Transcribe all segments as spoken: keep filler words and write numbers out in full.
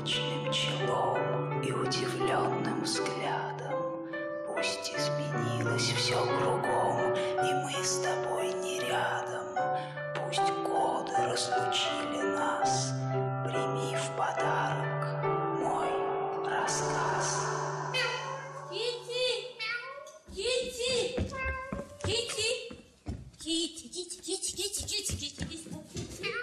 молочным челом и удивленным взглядом. Пусть изменилось все кругом, и мы с тобой не рядом. Пусть годы разлучили нас, прими в подарок мой рассказ. Кити! Кити! Кити! Кити, Кити, Кити, Кити, Кити, Кити, Кити, Кити.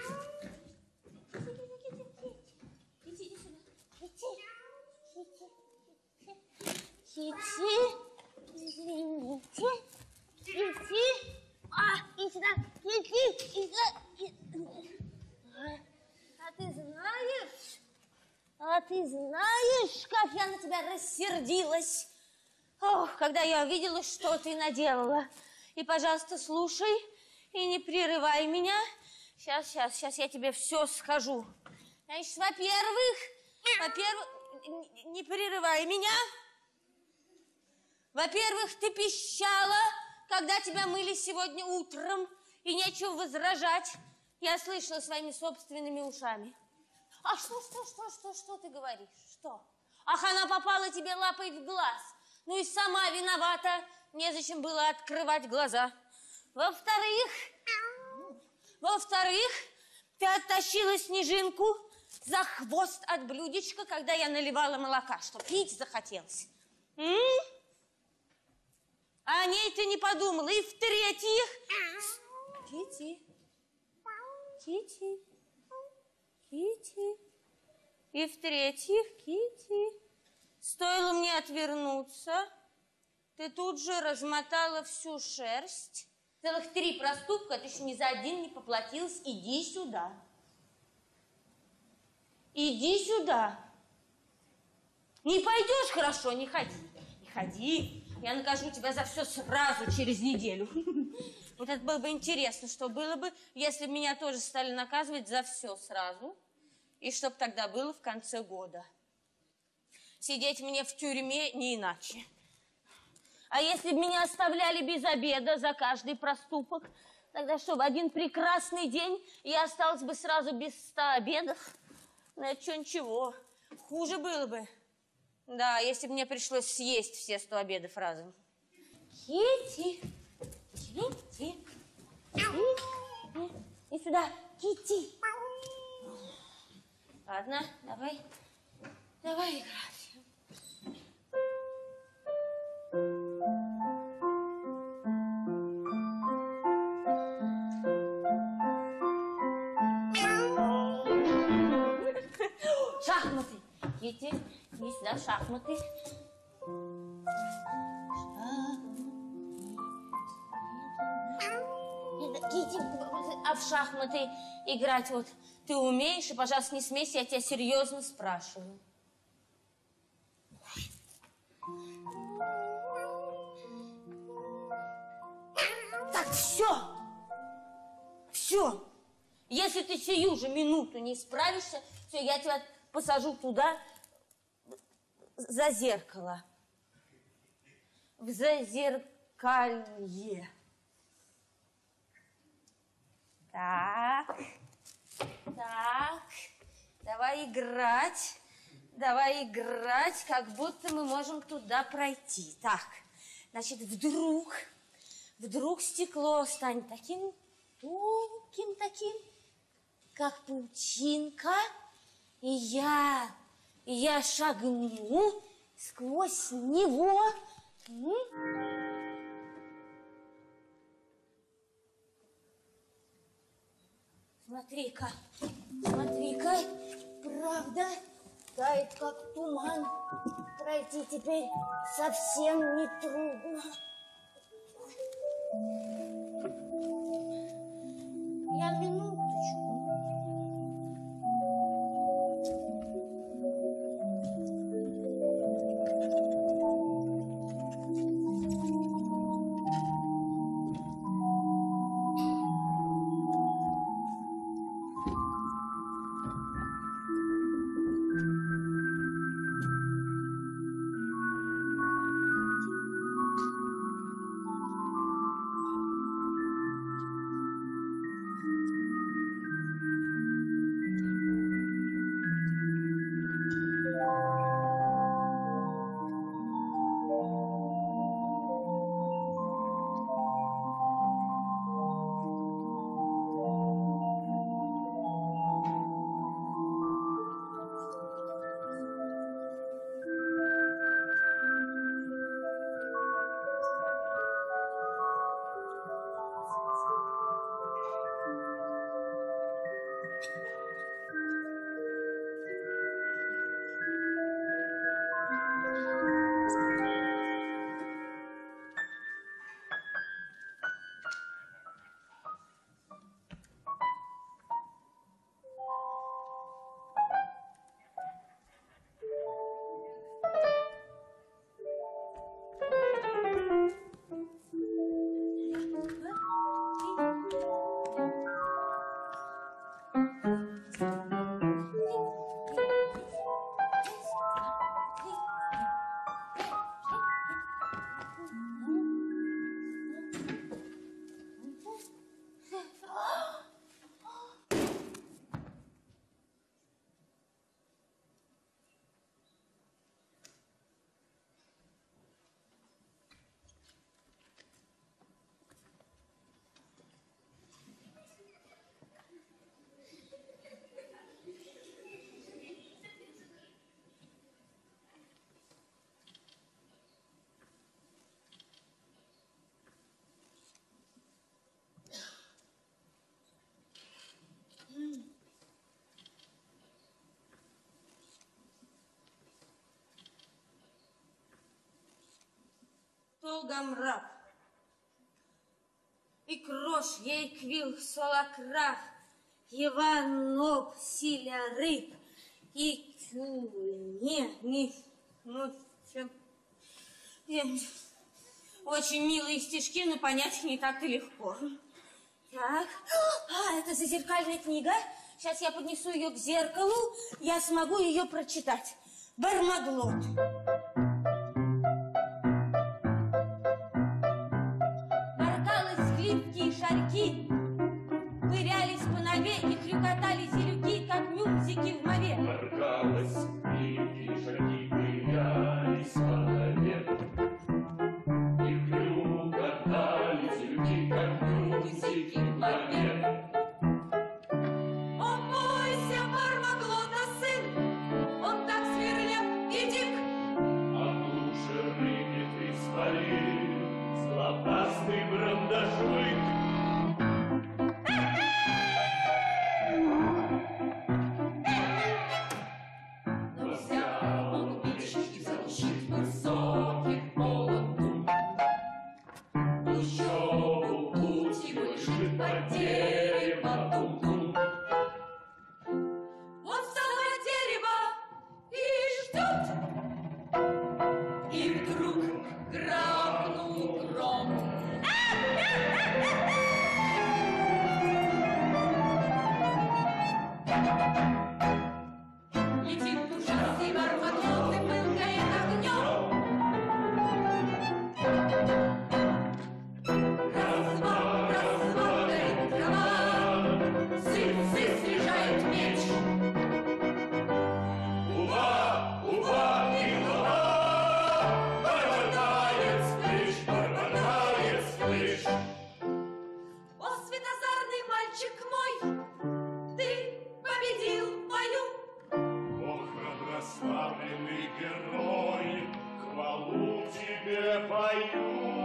Кити, извините, Кити, а, иди сюда, Кити, иди. А ты знаешь, а ты знаешь, как я на тебя рассердилась? Ох, когда я увидела, что ты наделала. И, пожалуйста, слушай и не прерывай меня. Сейчас, сейчас, сейчас я тебе все скажу. Значит, во-первых, во-первых, не прерывай меня. Во-первых, ты пищала, когда тебя мыли сегодня утром, и нечего возражать. Я слышала своими собственными ушами. А что, что, что, что, что ты говоришь? Что? Ах, она попала тебе лапой в глаз. Ну и сама виновата. Незачем было открывать глаза. Во-вторых, во-вторых, ты оттащила Снежинку за хвост от блюдечка, когда я наливала молока, что пить захотелось. М? А о ней ты не подумала. И в-третьих... Кити, Кити, Кити. И в-третьих, Кити, стоило мне отвернуться, ты тут же размотала всю шерсть. Целых три проступка, ты еще ни за один не поплатилась. Иди сюда. Иди сюда. Не пойдешь, хорошо, не ходи. Не ходи. Я накажу тебя за все сразу через неделю. Вот это было бы интересно, что было бы, если бы меня тоже стали наказывать за все сразу. И чтоб тогда было в конце года. Сидеть мне в тюрьме не иначе. А если бы меня оставляли без обеда за каждый проступок, тогда что, в один прекрасный день я осталась бы сразу без ста обедов? Ну, это что, ничего. Хуже было бы. Да, если бы мне пришлось съесть все сто обедов разом. Кити, Кити, Кити, и сюда, Кити. Ладно, давай, давай играть. Шахматы. Кити, иди сюда, шахматы. Кити, а в шахматы играть вот ты умеешь? И, пожалуйста, не смейся, я тебя серьезно спрашиваю. Так, все. Все. Если ты сию же минуту не справишься, все, я тебя посажу туда, за зеркало. В зазеркалье. Так. Так. Давай играть. Давай играть, как будто мы можем туда пройти. Так. Значит, вдруг, вдруг стекло станет таким тонким таким, как паутинка, и я, и я шагну сквозь него. Смотри-ка, смотри-ка, правда, тает как туман. Пройти теперь совсем не трудно. Я минуточку. Толгамрак, и крош, ей квил, солокрах, Иванов, силя рыб, и тюльне, не, ну, чем... Очень милые стишки, но понять их не так-то легко. Так, а, это зазеркальная книга. Сейчас я поднесу ее к зеркалу, я смогу ее прочитать. Бармаглот. Гливкие шарики пырялись по нове и хрюкотали зелюки, как мюзики в мове. Моргалась, гливкие шарики пырялись по нове и хрюкотали зелюки, как мюзики в мове. О, бойся Бармаглота, сын, он так свирлив и дик. А в душе рыбит исполин злопастный брандашвык. Но взял он меч и защит высоких молоту. Еще путь его лежит под дерево тум-тум. Он встал под дерево и ждет. И вдруг грохнул гром. Летит ужасный Бармаглот и пылкает огнем. Раз-два, раз-два, горит трава, Сыц-сыц снижает меч. Уба, уба и голова, барбатает сплещ, барбатает сплещ. О, светозарный мальчик мой, ты победил в бою. О, храброславленный герой, хвалу тебе пою.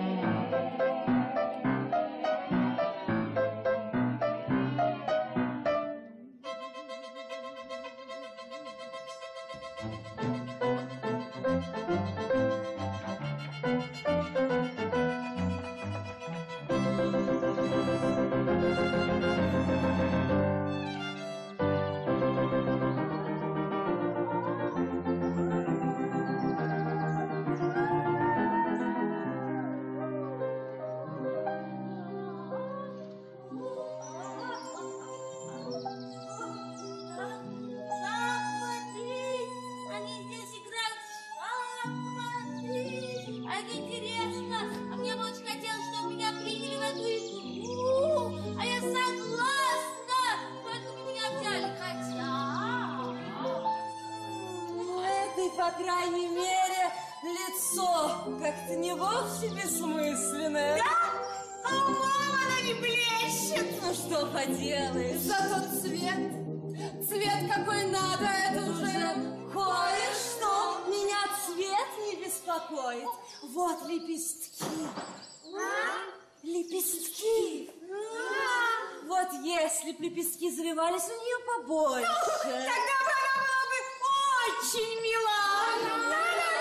Шахматы! Они здесь играют в шахматы! А это интересно! А мне бы очень хотелось, чтобы меня приняли в эту игру! А я согласна! Только бы меня взяли, хотя... У этой, по крайней мере, лицо как-то не вовсе бессмысленное. Да? А умом она не блещет! Ну что поделаешь? Зато цвет, цвет какой надо, это уже Кое-что меня цвет не беспокоит. Вот лепестки. А? Лепестки. А? Вот если если б лепестки заливались у нее побольше. Ну, тогда бы она была бы очень мила.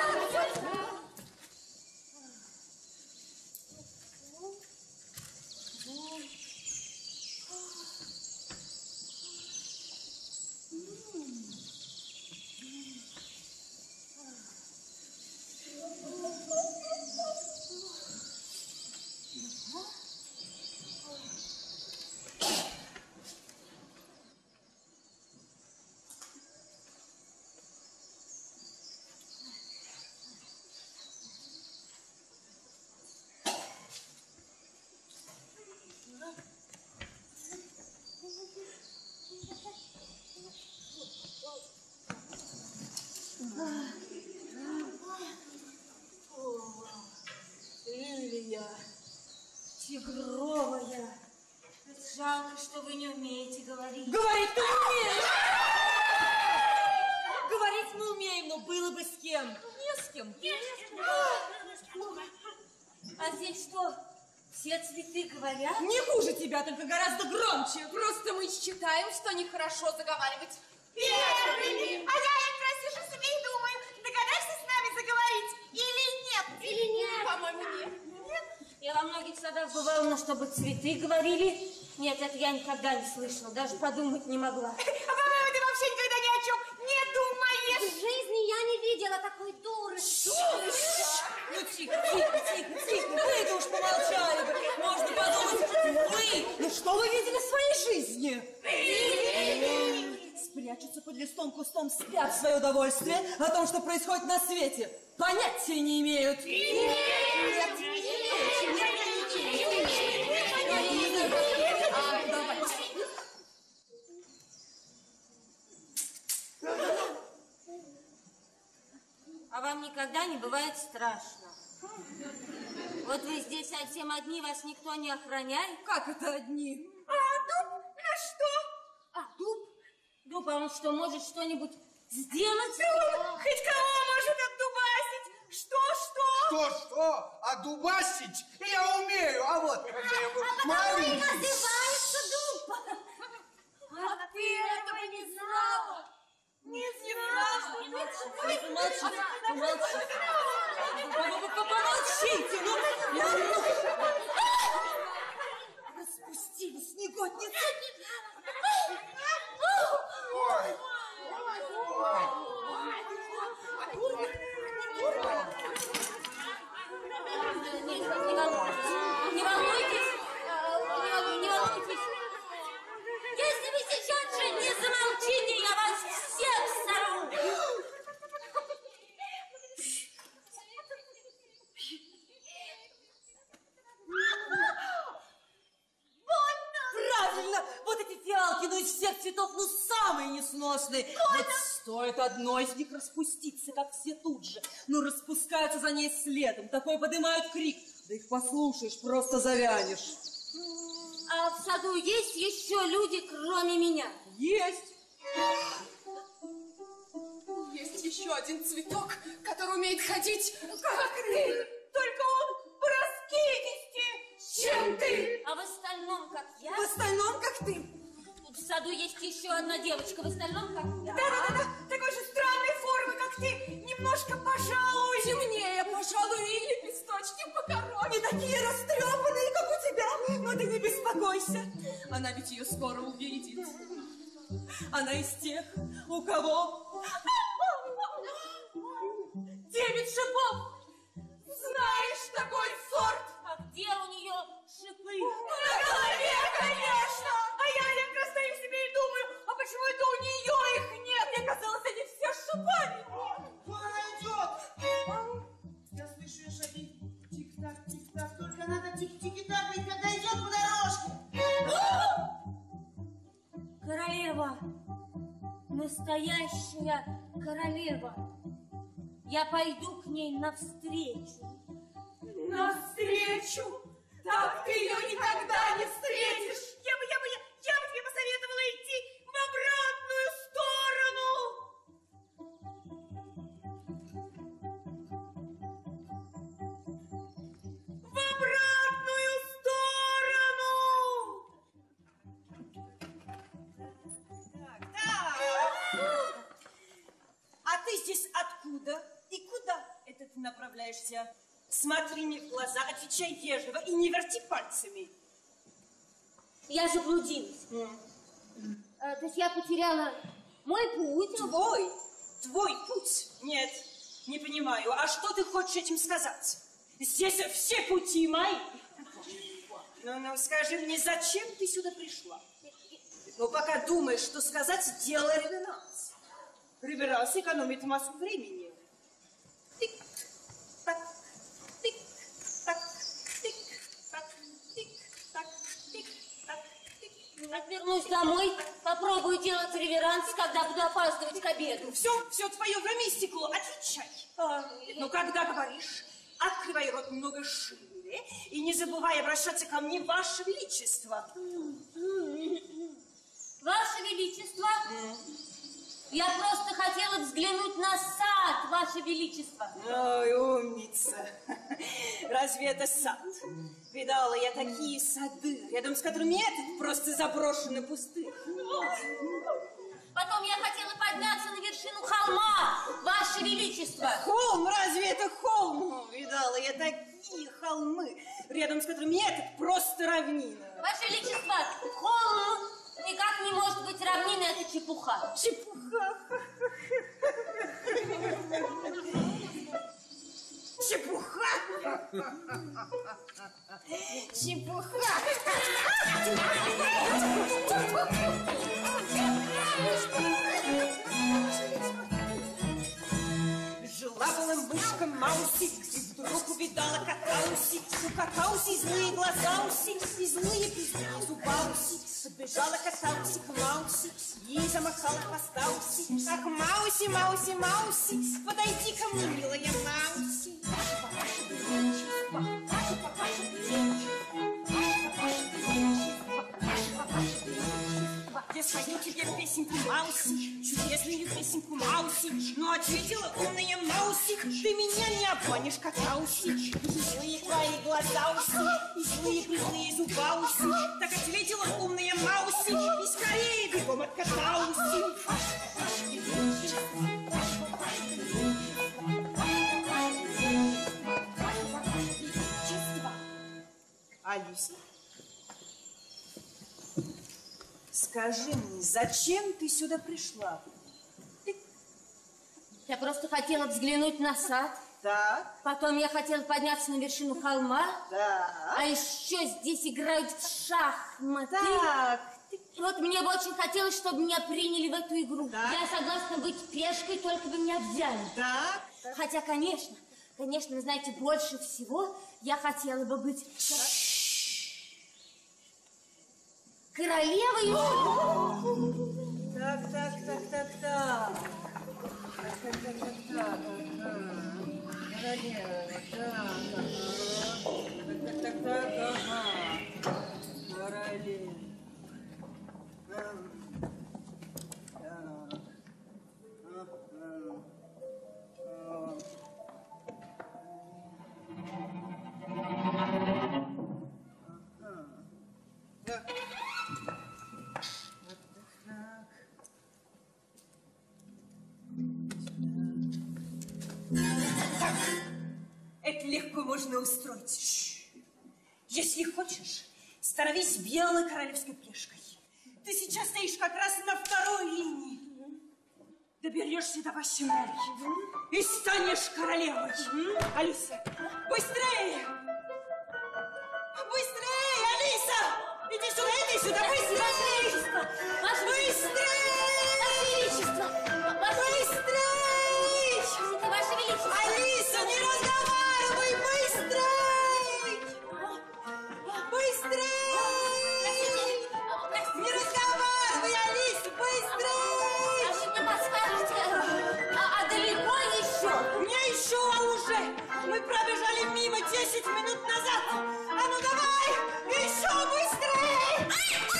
Лилия, тигровая. Жалко, что вы не умеете говорить. Говорить ты умеешь! Говорить мы умеем, но было бы с кем. Не с кем. А здесь что, все цветы говорят? Не хуже тебя, только гораздо громче. Просто мы считаем, что нехорошо заговаривать Первыми. А я как раз сижу себе и думаю, догадаешься с нами заговорить или нет? Или нет? По-моему, нет. Я во многих садах бывала, но чтобы цветы говорили, нет, это я никогда не слышала, даже подумать не могла. А по-моему, ты вообще никогда ни о чем не думаешь. В жизни я не видела такой дуры. Ну, тихо, тихо, тихо, тихо, вы-то уж помолчали бы. Можно подумать, вы, ну что вы видели в своей жизни? Спрячутся под листом кустом, спят в свое удовольствие, о том, что происходит на свете. Понятия не имеют. Нет, А вам никогда не бывает страшно? Вот вы здесь совсем одни, вас никто не охраняет? как это одни? А дуб? А что? А дуб? Дуб, а он что, может что-нибудь сделать? Хоть кого может отдубасить? Что-что? Что-что? А дубасить я умею, а вот когда я был маленький... называется дуб. А ты этого не знала? Не знала. Помолчите, помолчите. Помолчите, ну. Распустились негодницы. Ой, Не волнуйтесь, не волнуйтесь. Если вы сейчас же не замолчите, я вас всех сорву. Правильно! Вот эти фиалки, ну из всех цветов, ну самые несносные. Вот стоит одной из них распуститься, как все тут же. Ну распускаются за ней следом, такой поднимают крик. Да их послушаешь, просто завянешь. А в саду есть еще люди, кроме меня? Есть. Есть еще один цветок, который умеет ходить, как ты. Только он по-раскидисти, чем ты. А в остальном, как я? В остальном, как ты. Тут в саду есть еще одна девочка, в остальном, как я. Да-да-да, такой же странной формы, как ты. Немножко, пожалуй. Темнее, пожалуй, и лепесточки покороче. Не такие растрепанные, как у тебя. Но ты не беспокойся. Она ведь ее скоро увидит. Она из тех, у кого девять шипов. Знаешь такой сорт? А где у нее шипы? На голове, конечно. А я как раз стою себе и думаю, а почему это у нее их нет? Мне казалось, они все с шипами. Вон она идет. Я слышу ее шаги. Тик-так, тик-так. Только надо тик-тики-такать, когда идет по дорожке. Королева, настоящая королева. Я пойду к ней навстречу. Навстречу? Так ты ее никогда не встретишь. Я бы, я бы, я, я бы тебе посоветовала идти в обратную сторону. В обратную сторону. представляешься? Смотри мне в глаза, отвечай вежливо и не верти пальцами. Я заблудилась. Mm. А, то есть я потеряла мой путь. Твой? Твой путь? Нет, не понимаю. А что ты хочешь этим сказать? Здесь все пути мои. Ну-ну, скажи мне, зачем ты сюда пришла? Ну, пока думаешь, что сказать, делай реверанс. Реверанс экономит массу времени. Тик-так, тик-так, тик-так, тик-так, тик-так, тик-так. Вернусь домой, попробую делать реверанс, когда буду опаздывать к обеду. Все, все твое время истекло. Отвечай. А, ну, когда говоришь, открывай рот много шире и не забывай обращаться ко мне, Ваше Величество. Ваше Величество, mm. я просто хотела взглянуть на сад, Ваше Величество. Ой, умница. Разве это сад? Видала я такие сады, рядом с которыми этот просто заброшенный пустырь. Потом я хотела подняться на вершину холма, Ваше Величество. Холм? Разве это холм? Видала я такие холмы, рядом с которыми этот просто равнина. Ваше Величество, холм никак не может быть равниной, это чепуха. Чепуха. Чепуха. Чепуха. Жила-была мышка Мауси, и вдруг увидала кота Уси. У кота Уси злые глаза Уси, и злые пиздые зуба Уси. Подбежала кота Уси к Мауси, ей замахала хвоста Уси. Ах, Мауси, Мауси, Мауси, подойди ко мне, милая Мауси. Я спою тебе песенку Мауси, чудесную песенку Мауси. Но ответила умная Мауси, ты меня не обманешь, кота Уси. Злые твои глаза Уси, и злые призлые зуба Уси. Так ответила умная Мауси, и скорее бегом от кота Уси. Алиса, скажи мне, зачем ты сюда пришла? Ты... Я просто хотела взглянуть на сад. Так. Потом я хотела подняться на вершину холма. Так. А еще здесь играют в шахматы. Так. И вот мне бы очень хотелось, чтобы меня приняли в эту игру. Так. Я согласна быть пешкой, только бы меня взяли. Так. Так. Хотя, конечно, конечно, вы знаете, больше всего я хотела бы быть... королевой. Так, так, так, так, так. Так, так, так, так, так. Королева, так, так, так, так, ага. Королева. Это легко можно устроить. Если хочешь, становись белой королевской пешкой. Ты сейчас стоишь как раз на второй линии. Доберешься до восьмой и станешь королевой. Алиса, быстрее! Быстрее, Алиса! Иди сюда, иди сюда, быстрее! Ваше Величество! Ваше Величество! Быстрее! Ваше Величество! Алиса, не разговаривай! Быстрей! Быстрей! Не разговаривай, Алиса! Быстрей! А вы мне подскажете, а, а далеко еще? Не еще, а уже! Мы пробежали мимо десять минут назад! А ну давай! Еще быстрей!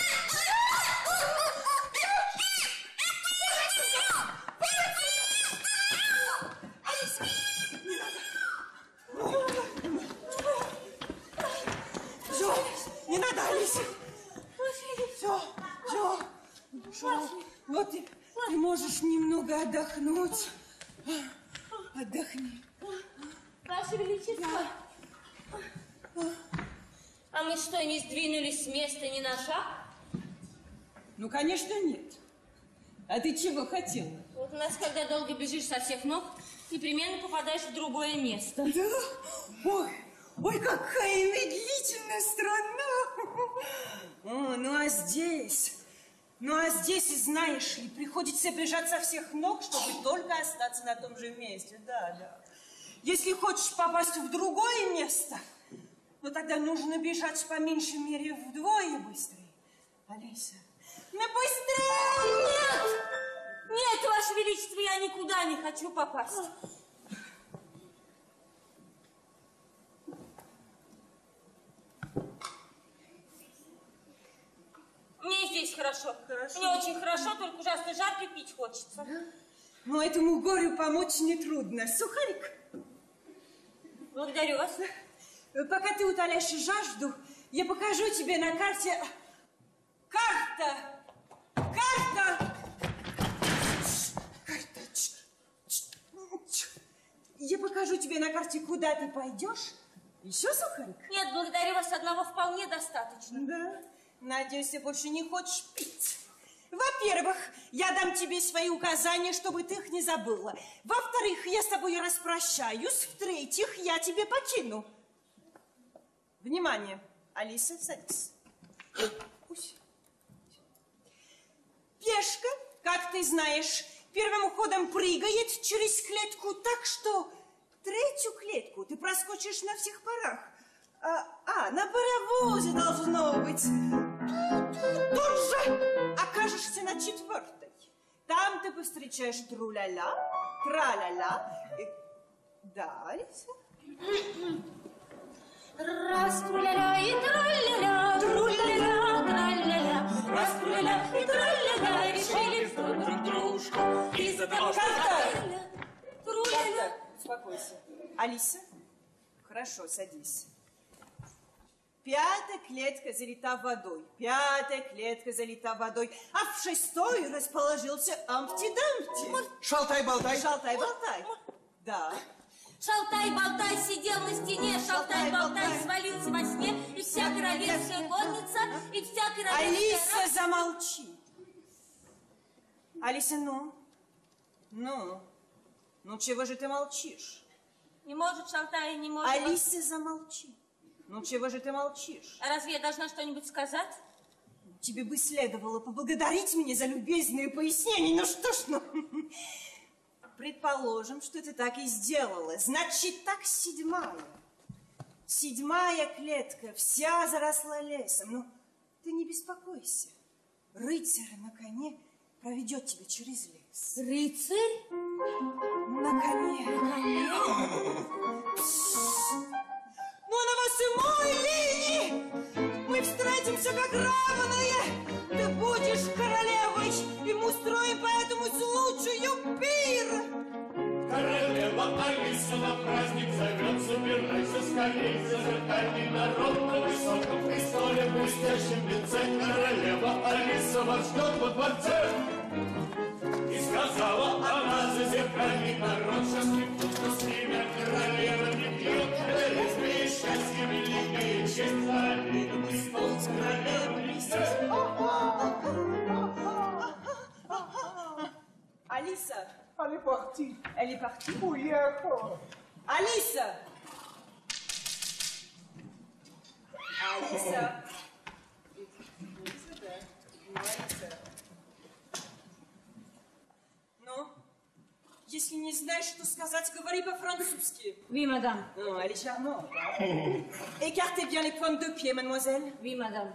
Все, не надо, Алиса. Все, все, все. Вот ты, ты можешь немного отдохнуть. Отдохни. Ваше Ваше Величество. А мы что, не сдвинулись с места ни на шаг? Ну, конечно, нет. А ты чего хотела? Вот у нас, когда долго бежишь со всех ног, непременно попадаешь в другое место. Да? Ой, ой, какая медлительная страна! О, ну а здесь... Ну а здесь, знаешь ли, приходится бежать со всех ног, чтобы только остаться на том же месте. Да, да. Если хочешь попасть в другое место, ну тогда нужно бежать по меньшей мере вдвое быстрее. Алиса, ну быстрее! Нет! Нет, Ваше Величество, я никуда не хочу попасть. Мне здесь хорошо. Хорошо. Мне очень хорошо, только ужасно жарко, пить хочется. Да? Но этому горю помочь нетрудно. Сухарик? Благодарю вас. Пока ты утоляешь жажду, я покажу тебе на карте... Карта! Карта! Карта! Я покажу тебе на карте, куда ты пойдешь. Еще сухарик? Нет, благодарю вас, одного вполне достаточно. Да? Надеюсь, ты больше не хочешь пить. Во-первых, я дам тебе свои указания, чтобы ты их не забыла. Во-вторых, я с тобой распрощаюсь. В-третьих, я тебе покину. Внимание, Алиса, садись. Пешка, как ты знаешь, первым ходом прыгает через клетку так, что третью клетку ты проскочишь на всех парах. А, а, на паровозе должно быть. Тут же окажешься на четвертой. Там ты повстречаешь тру-ля-ля, тра-ля-ля. И... Да, Алиса? Раз, тру-ля-ля и тра-ля-ля, тру-ля-ля, тра-ля-ля. Раз, тру-ля-ля и тра-ля-ля, решили друг дружку. Из-за того, что... Тру-ля-ля. Успокойся. Алиса? Хорошо, садись. Пятая клетка залита водой, пятая клетка залита водой, а в шестой расположился Ампти-Дампти. Шалтай-болтай. Шалтай-болтай. Да. Шалтай-болтай сидел на стене, шалтай-болтай свалился во сне, и вся королевская конница, и вся королевская... Алиса, замолчи. Алиса, ну? Ну? Ну, чего же ты молчишь? Не может Шалтай, не может... Алиса, замолчи. Ну, чего же ты молчишь? А разве я должна что-нибудь сказать? Тебе бы следовало поблагодарить меня за любезные пояснения. Ну что ж, ну... Предположим, что ты так и сделала. Значит, так седьмая. Седьмая клетка, вся заросла лесом. Ну, ты не беспокойся. Рыцарь на коне проведет тебя через лес. Рыцарь? На коне. На коне? Ну, на восьмой линии мы встретимся как равные. Ты будешь королевой, и мы устроим по этому случаю пир. Королева Алиса на праздник зовет, собирайся скорей, зажигательный народ на высоком престоле, блестящем венце. Королева Алиса вас ждет во дворце. И сказала она за зеркальный народ, счастливцу с ними королева не пьет. Это избей счастье великое, честь за обиду, престол с королевой блестящим. Алиса. Elle est partie. Elle est partie. Уехала. Алиса! Алиса! Ну, если не знаешь, что сказать, говори по-французски. Oui, madame. Non, elle est charmante. Hein? Écartez bien les pointes de pied, mademoiselle. Oui, madame.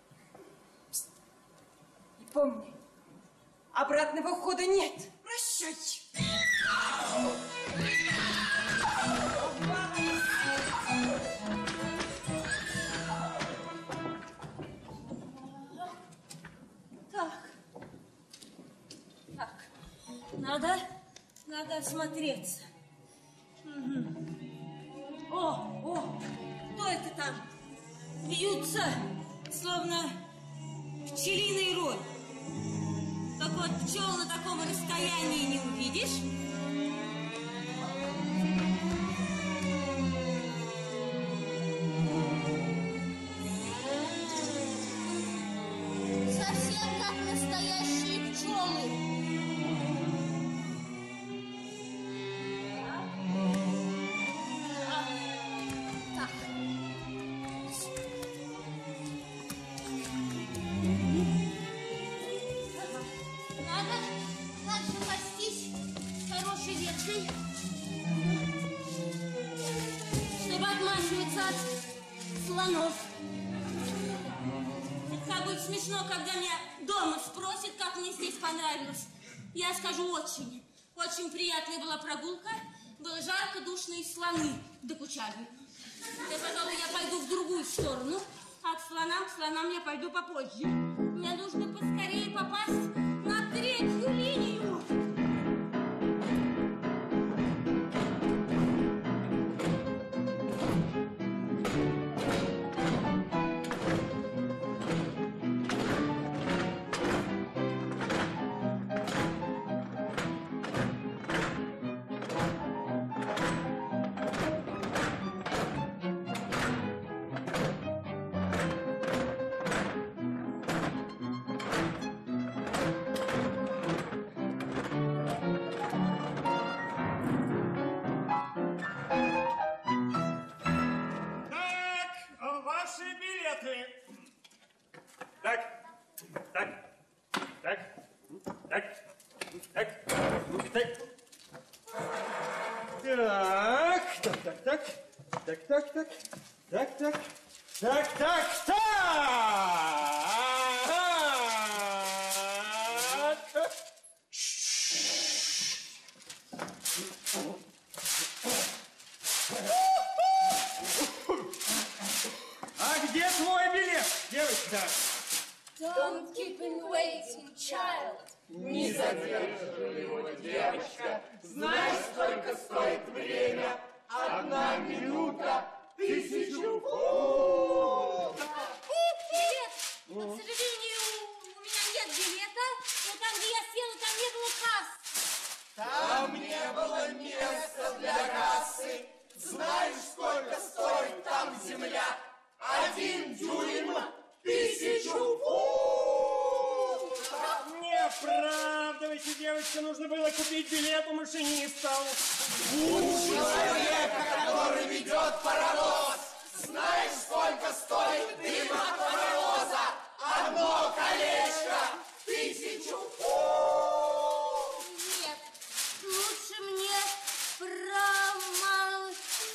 И помни, обратного хода нет. Прощай. Так. Так. Надо, надо осмотреться. Угу. О, о, кто это там? Бьются, словно пчелиный рой. Так вот, пчел на таком расстоянии не увидишь. слонов. Это как будет смешно, когда меня дома спросят, как мне здесь понравилось. Я скажу: очень. Очень приятная была прогулка. Было жарко, душно, и слоны докучали. Да, пожалуй, я пойду в другую сторону. А к слонам, к слонам я пойду попозже. Мне нужно поскорее попасть на третью линию. Don't keep him waiting, child. Не задерживай его, девочка. Знаешь, сколько стоит время? Одна минута, тысячу фунтов. Билет! Но, к сожалению, у меня нет билета. Но там, где я села, там не было кассы. Там не было места для кассы. Знаешь, сколько стоит там земля? Один дюйм, тысячу фунтов. Не оправдывайте, девочка, нужно было купить билет у машиниста. У человека, который ведет паровоз. Знаешь, сколько стоит дым от паровоза? Одно колечко, тысячу фунтов. Нет, лучше мне промолчать.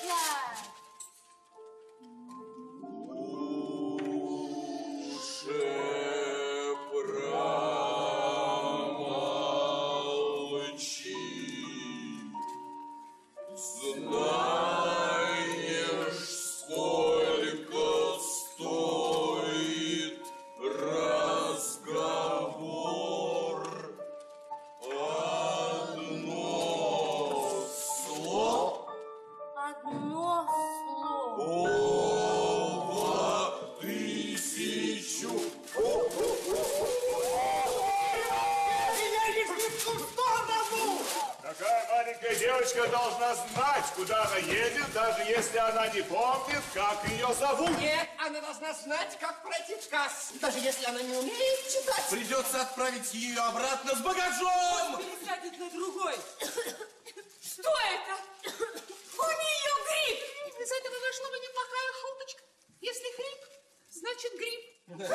Девочка должна знать, куда она едет, даже если она не помнит, как ее зовут. Нет, она должна знать, как пройти в кассу, даже если она не умеет читать. Придется отправить ее обратно с багажом. Пересадить на другой. Что это? У нее грипп. Из этого вышла бы неплохая шуточка. Если хрип, значит грипп.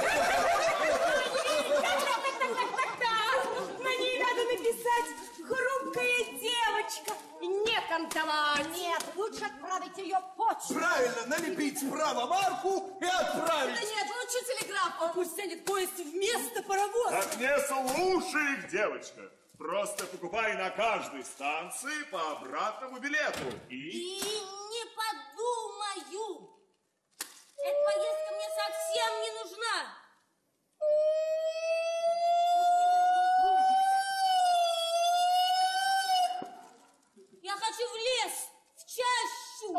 На ней надо написать «Хрупкая девочка». Не кантовать. Нет, лучше отправить ее почту. Правильно, налепить справа марку и отправить. Да нет, лучше телеграф. Пусть тянет поезд вместо паровоза. Так не слушай их, девочка. Просто покупай на каждой станции по обратному билету. И... И не подумаю. Эта поездка мне совсем не нужна. Я хочу в лес, в чащу.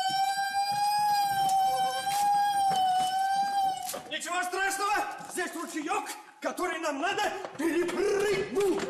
Ничего страшного, здесь ручеек, который нам надо перепрыгнуть.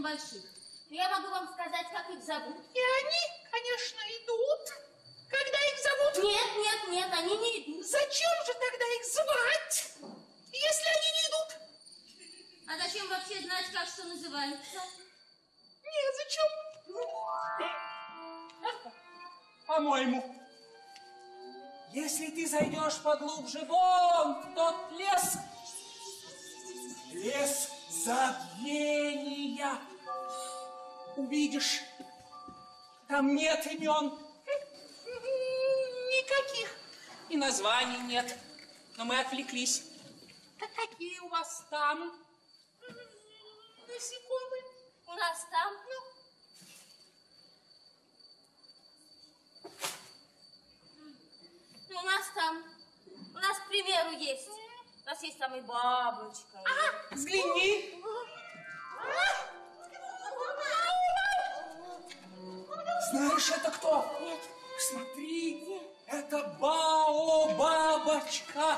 больших. Но я могу вам сказать, как их зовут. И они, конечно, идут, когда их зовут. Нет, нет, нет, они не идут. Зачем же тогда их звать, если они не идут? А зачем вообще знать, как что называется? Нет, зачем? По-моему, если ты зайдешь поглубже вон в тот лес, лес забвения, увидишь, там нет имен. Никаких. И названий нет. Но мы отвлеклись. А какие у вас там насекомые? У нас там, ну, у нас там, у нас, к примеру, есть. У нас есть там и бабочка. Ага, взгляни. Знаешь, это кто? Нет. Смотри, нет. Это Бао-бабочка.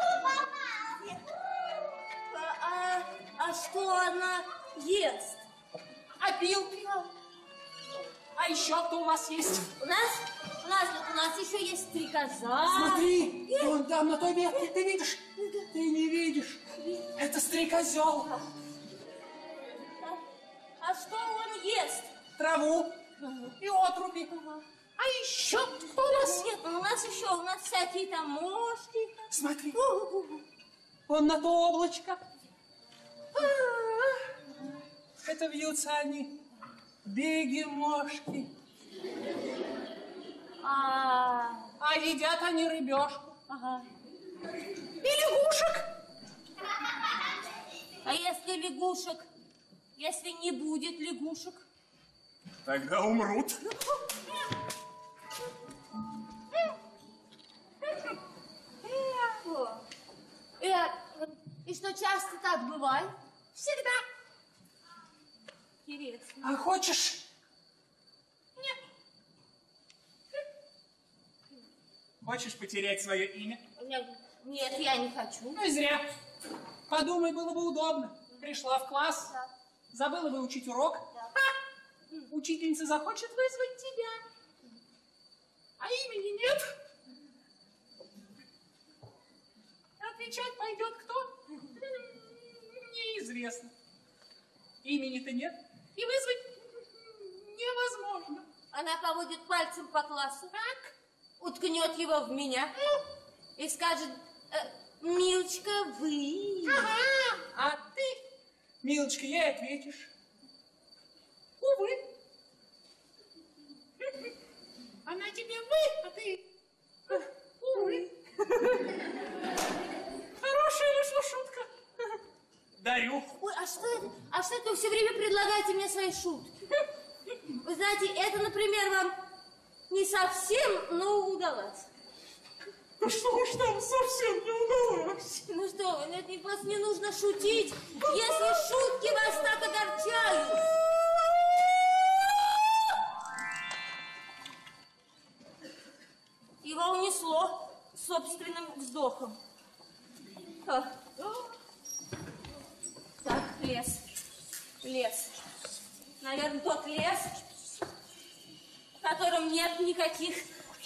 А, а, а что она ест? Опилки. А еще кто у вас есть? У нас, у нас, у нас еще есть стрекоза. Смотри, вон там на той ветке, ты видишь? Ты не видишь. Это стрекозел. А, а что он ест? Траву и отруби. А еще кто у нас? Нет, у нас еще, у нас всякие там мошки. Смотри, вон на то облачко. Это вьются они, бегемошки. А, а едят они рыбешку. Ага. И лягушек. А если лягушек, если не будет лягушек? Тогда умрут. И, и что, часто так бывает? Всегда. Интересно. А хочешь? Нет. Хочешь потерять свое имя? Нет, я не хочу. Ну и зря. Подумай, было бы удобно. Пришла в класс, да. Забыла выучить урок. Да. А, учительница захочет вызвать тебя. А имени нет. Отвечать пойдет кто? Неизвестно. Имени-то нет. И вызвать невозможно. Она поводит пальцем по классу. Так. Уткнет его в меня. Ну. И скажет, э, Милочка, вы. Ага. А ты, Милочка, ей ответишь. Увы. Она тебе вы, а ты увы. Хорошая вышла шутка. Дарю. Ой, а что это? А что это вы все время предлагаете мне свои шутки? Вы знаете, это, например, вам не совсем, но удалось. Да что уж там совсем не удалось. Ну что вы, нет, просто не нужно шутить, если шутки вас так огорчают. Его унесло собственным вздохом. Так, лес, лес. Наверное, тот лес, в котором нет никаких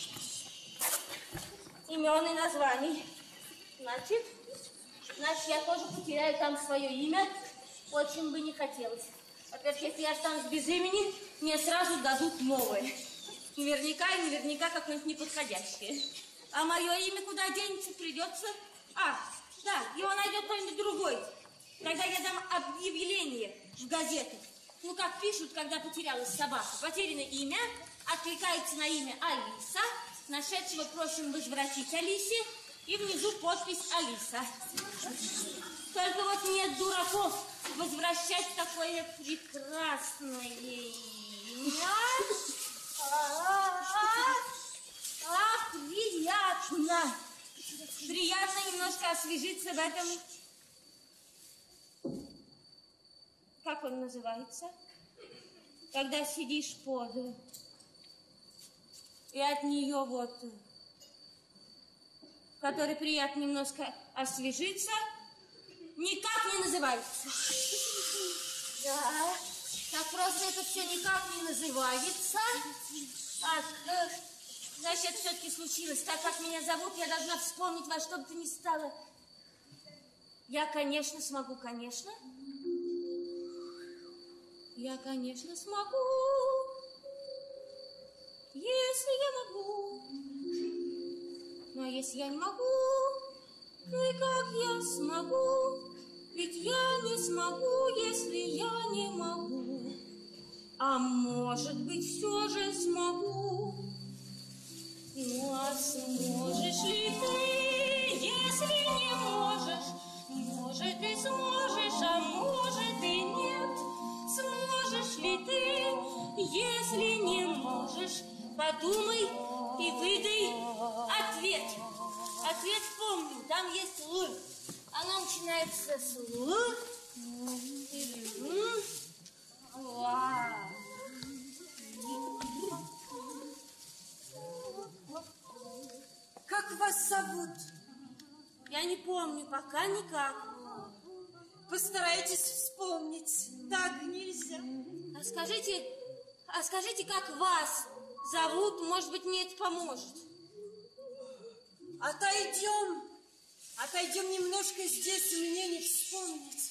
имен и названий. Значит, значит, я тоже потеряю там свое имя. Очень бы не хотелось. Во-первых, если я останусь без имени, мне сразу дадут новое. Наверняка и наверняка какое-нибудь неподходящее. А мое имя куда денется, придется... А, да, его найдет кто-нибудь другой. Когда я дам объявление в газетах. Ну, как пишут, когда потерялась собака. Потеряно имя, откликается на имя Алиса. Нашедшего просим возвратить Алисе. И внизу подпись Алиса. Только вот нет дураков возвращать такое прекрасное имя. Ах, приятно. Приятно немножко освежиться в этом... Как он называется? Когда сидишь под... И от нее вот... Который приятно немножко освежиться. Никак не называется. Да. просто это все никак не называется. Так, э, значит, все-таки случилось. Так как меня зовут, я должна вспомнить во что бы то ни стало. Я, конечно, смогу, конечно. Я, конечно, смогу, если я могу. Но если я не могу, ну и как я смогу? Ведь я не смогу, если я не могу. А может быть, все же смогу. Ну, а сможешь ли ты, если не можешь? Может, ты сможешь, а может и нет. Сможешь ли ты, если не можешь? Подумай и выдай ответ. Ответ помню, там есть «л». Она начинается с «л». Как вас зовут? Я не помню, пока никак. Постарайтесь вспомнить. Так нельзя. А скажите, а скажите, как вас зовут? Может быть, мне это поможет. Отойдем. Отойдем немножко, здесь мне не вспомнить.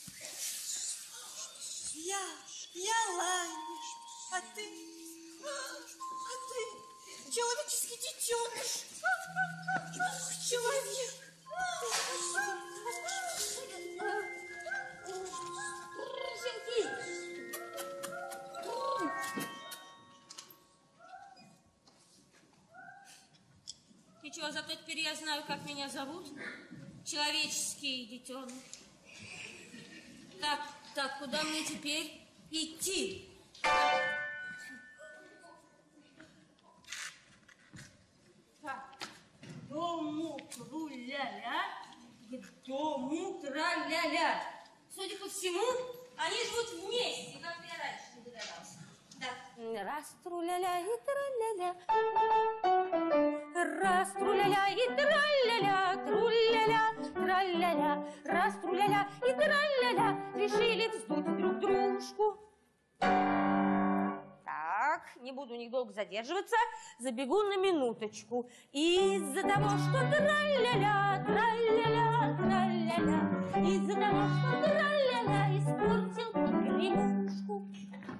Я, я Ланя. А ты? А ты? Человеческий детеныш. Человек. Ничего, зато теперь я знаю, как меня зовут. Человеческий детеныш. Так, так, куда мне теперь идти? Так, к дому тру-ля-ля, к дому тра-ля-ля. Судя по всему, они живут вместе, как я раньше не догадался. Так, раз тру-ля-ля и тра-ля-ля. Раз тру-ля-ля и тра-ля-ля, тру-ля-ля, тра-ля-ля. Раз тру-ля-ля и тра-ля-ля, решили вздуть друг дружку. Так, не буду у них долго задерживаться, забегу на минуточку. Из-за того, что тра-ля-ля, тра-ля-ля, тра-ля-ля, из-за того, что тра-ля-ля испортил погремушку.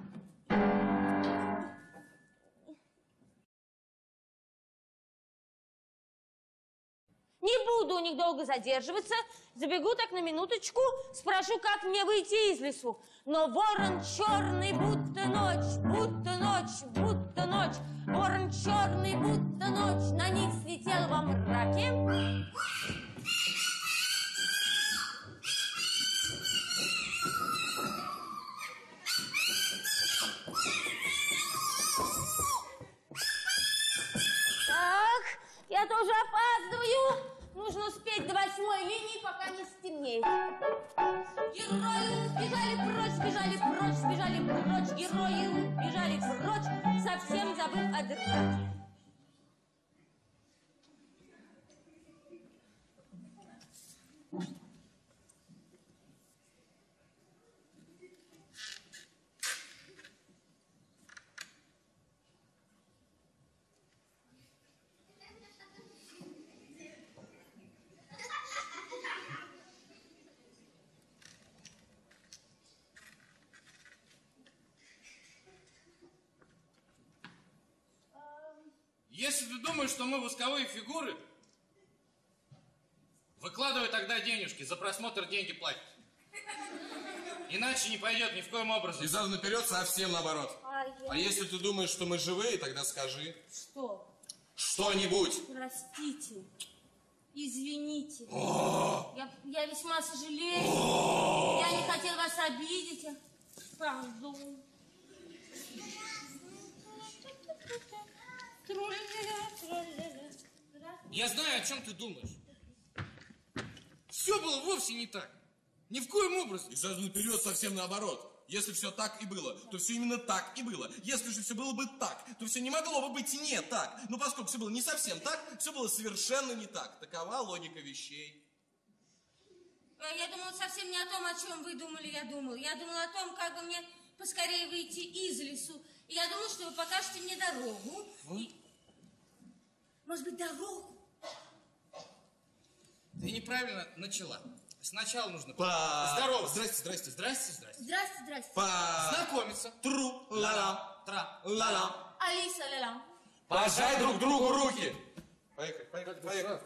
Не буду у них долго задерживаться, забегу так на минуточку, спрошу, как мне выйти из лесу. Но ворон черный, будто ночь, будто ночь, будто ночь, ворон черный, будто ночь, на них слетел во мраке. Так, я тоже опаздываю. Нужно успеть до восьмой линии, пока не стемнеет. Герои бежали прочь, бежали прочь, бежали прочь. Герои бежали прочь, совсем забыв о драке. Если ты думаешь, что мы восковые фигуры, выкладывай тогда денежки, за просмотр деньги платят. Иначе не пойдет ни в коем образом. И задом наперед совсем наоборот. А, я... А если ты думаешь, что мы живые, тогда скажи. Что? Что-нибудь. Простите. Извините. О! Я, я весьма сожалею. О! Я не хотел вас обидеть. Пардон. Я знаю, о чем ты думаешь. Все было вовсе не так. Ни в коем образом. И задом наперед совсем наоборот. Если все так и было, то все именно так и было. Если же все было бы так, то все не могло бы быть не так. Но поскольку все было не совсем так, все было совершенно не так. Такова логика вещей. Я думала совсем не о том, о чем вы думали, я думала. Я думала о том, как бы мне поскорее выйти из лесу. И я думала, что вы покажете мне дорогу. И... Может быть, дорогу? Ты неправильно начала. Сначала нужно... Па... Здорово. Здрасте, здрасте, здрасте, здрасте. Здрасте, здрасте. Па... Знакомиться. Тру, ла-ла, тра, ла-ла. Алиса, ля-ля. Пожай друг другу руки. Поехали, поехали, поехали.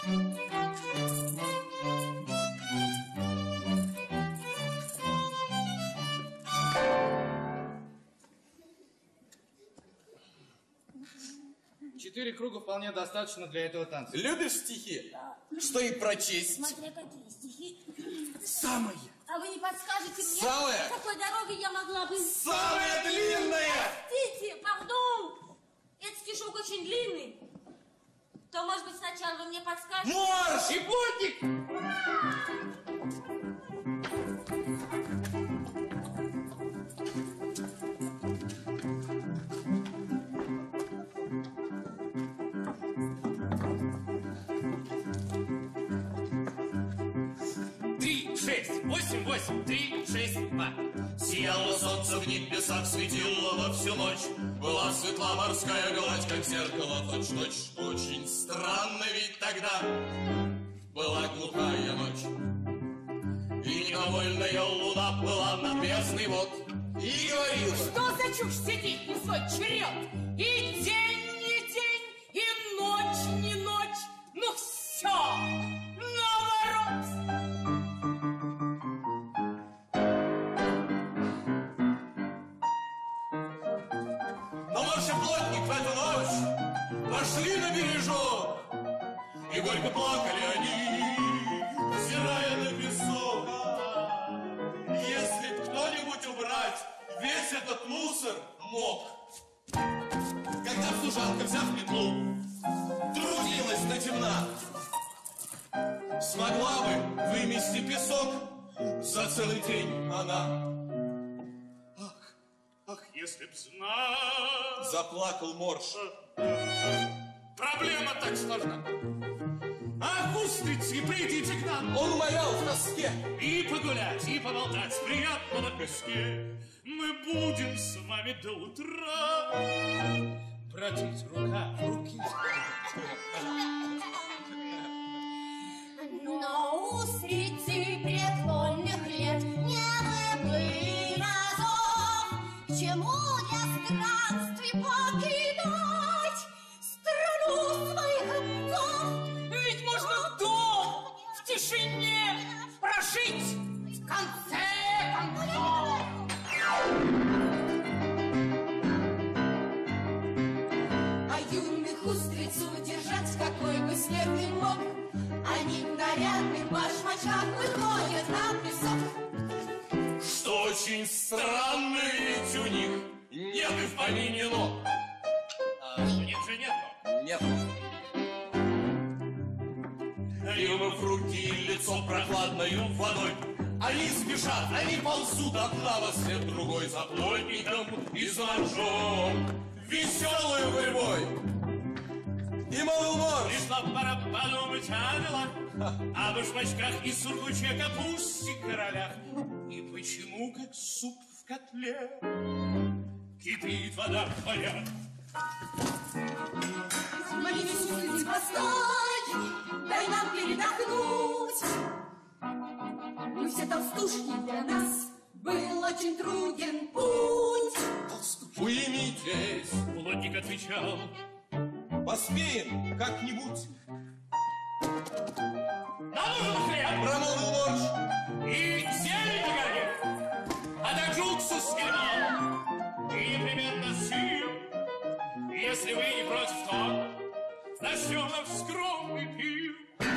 Четыре круга вполне достаточно для этого танца. Любишь стихи? Да. Что и прочесть? Смотря какие стихи. Самые. А вы не подскажете мне, Самое. какой дорогой я могла бы... Самая длинная! Простите, пардон. Этот стишок очень длинный. То, может быть, сначала вы мне подскажете? Марш! И плотник! Три, шесть, восемь, восемь, три, шесть, два. Сияло солнце в небесах, светило во всю ночь. Была светла морская гладь, как зеркало точь-точь. Очень странно, ведь тогда была глухая ночь. И недовольная луна была над бездной вод. И говорила: что за чушь сидит не свой черед? И день не день, и ночь не ночь. Ну все, наоборот. Но Марш и плотник в эту ночь пошли на бережок, и горько плакали они, взирая на песок. Если б кто-нибудь убрать весь этот мусор мог. Когда служанка, взяв метлу, трудилась до темна, смогла бы вымести песок за целый день она. Ах, если б знал... Заплакал Морж. Проблема так сложна. Ах, устрицы, придите к нам. Он умолял в тоске. И погулять, и поболтать приятно на песке. Мы будем с вами до утра бродить рука в руки. Но устрицы преклонных лет не выплыли на зов. К чему для странствий покидать страну своих отцов? Ведь можно дома в тишине прожить в конце концов. А юных устриц удержать какой бы след не мог. Они в нарядных башмачках выходят на песок. Что очень странно, ведь у них нет и в помине ног. А нет же нет ног. Нет. И вымыв руки и лицо прохладною водой, они спешат, они ползут одна во след другой за плотником и за моржом, веселой гурьбой. И молвил Морж: пришла пора подумать о делах, о башмачках и сургуче капусте королях. И почему, как суп в котле, кипит вода моя? Молитесь, устрицы, постой, дай нам передохнуть. Мы все толстушки, для нас был очень труден путь. Уймитесь, Плотник отвечал: поспеем как-нибудь. нам нужен хлеб, Промолвил Морж. и зелень на горе, а также уксус и лимон, и непременно сыр. Если вы не против, то начнем наш скромный пир.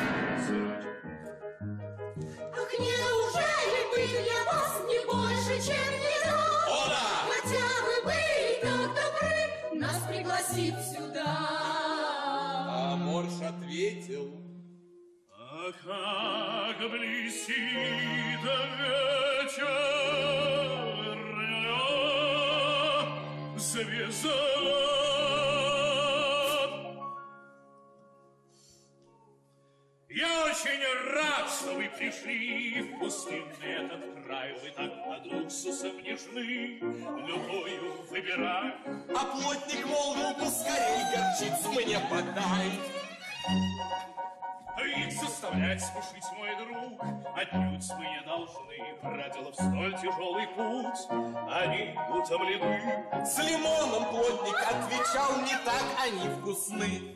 Ах, неужели мы для вас не больше, чем еда? О, да! Хотя вы были так добры нас пригласить сюда. А Морж ответил: а как блестит вечер, звезда. Я очень рад, что вы пришли в пустынный этот край. Вы так под уксусом нежны, любою вы выбирай. А плотник молвил, поскорей горчицу мне подай. Их заставлять спешить, мой друг, отнюдь мы не должны, проделав столь тяжелый путь, они утомлены. С лимоном плотник отвечал, не так они вкусны.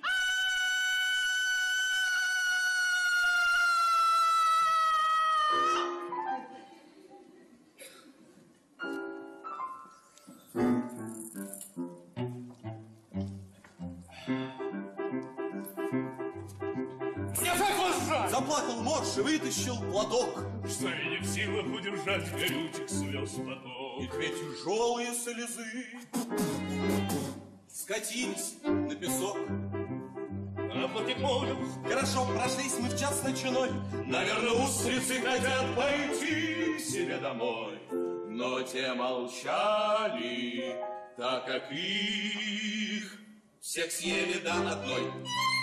Заплакал морж и вытащил платок, что и не в силах удержать горючих слез поток. И две тяжелые слезы скатились на песок. А плотник молвил: хорошо, прошлись мы в час ночной, наверное, устрицы хотят пойти себе домой. Но те молчали, так как их всех съели до одной.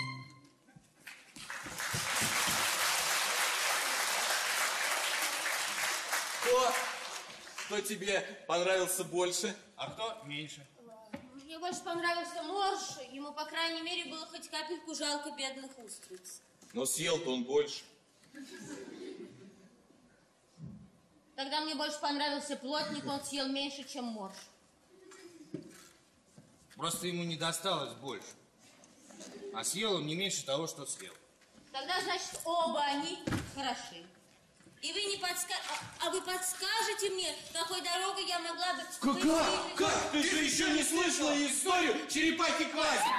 Кто, кто тебе понравился больше? А кто меньше? Мне больше понравился морж. Ему, по крайней мере, было хоть капельку жалко бедных устриц. Но съел-то он больше. Тогда мне больше понравился плотник, он съел меньше, чем морж. Просто ему не досталось больше. А съел он не меньше того, что съел. Тогда, значит, оба они хороши. И вы не подскажете... А, а вы подскажете мне, какой дорогой я могла бы... Как? Как? Ты же еще не слышала историю черепахи-квази?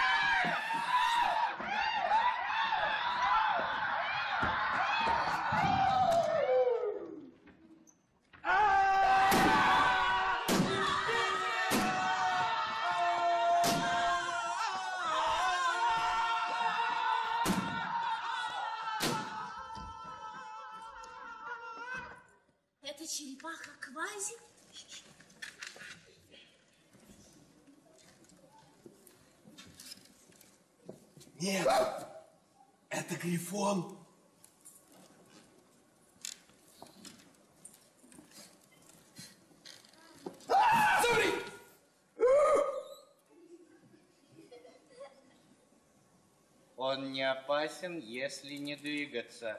Это черепаха-квази? Нет, это грифон. Замри! Он не опасен, если не двигаться.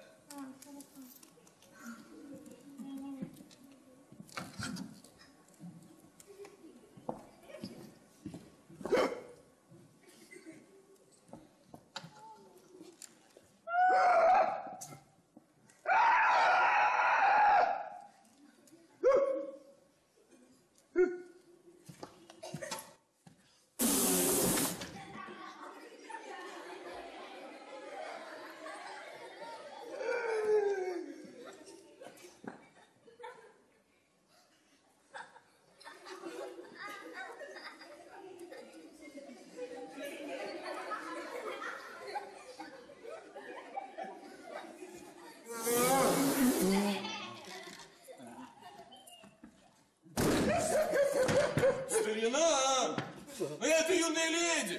Старина! Это юная леди!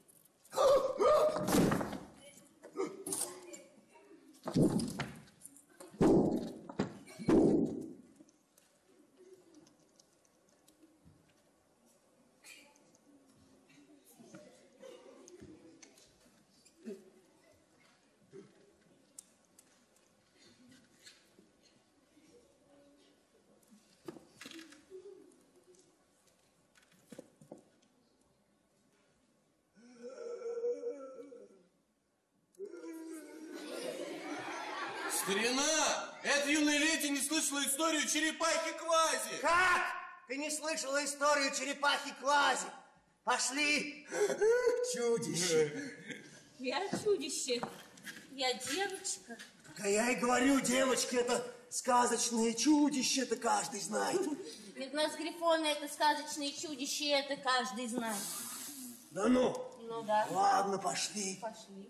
Старина, эта юная леди не слышала историю черепахи-квази. Как? Ты не слышала историю черепахи-квази? Пошли, чудище. Я чудище. Я девочка. Так я и говорю, девочка, это сказочное чудище, это каждый знает. Ведь у нас грифоны это сказочные чудища, это каждый знает. Да ну? Ну да. Ладно, пошли. Пошли.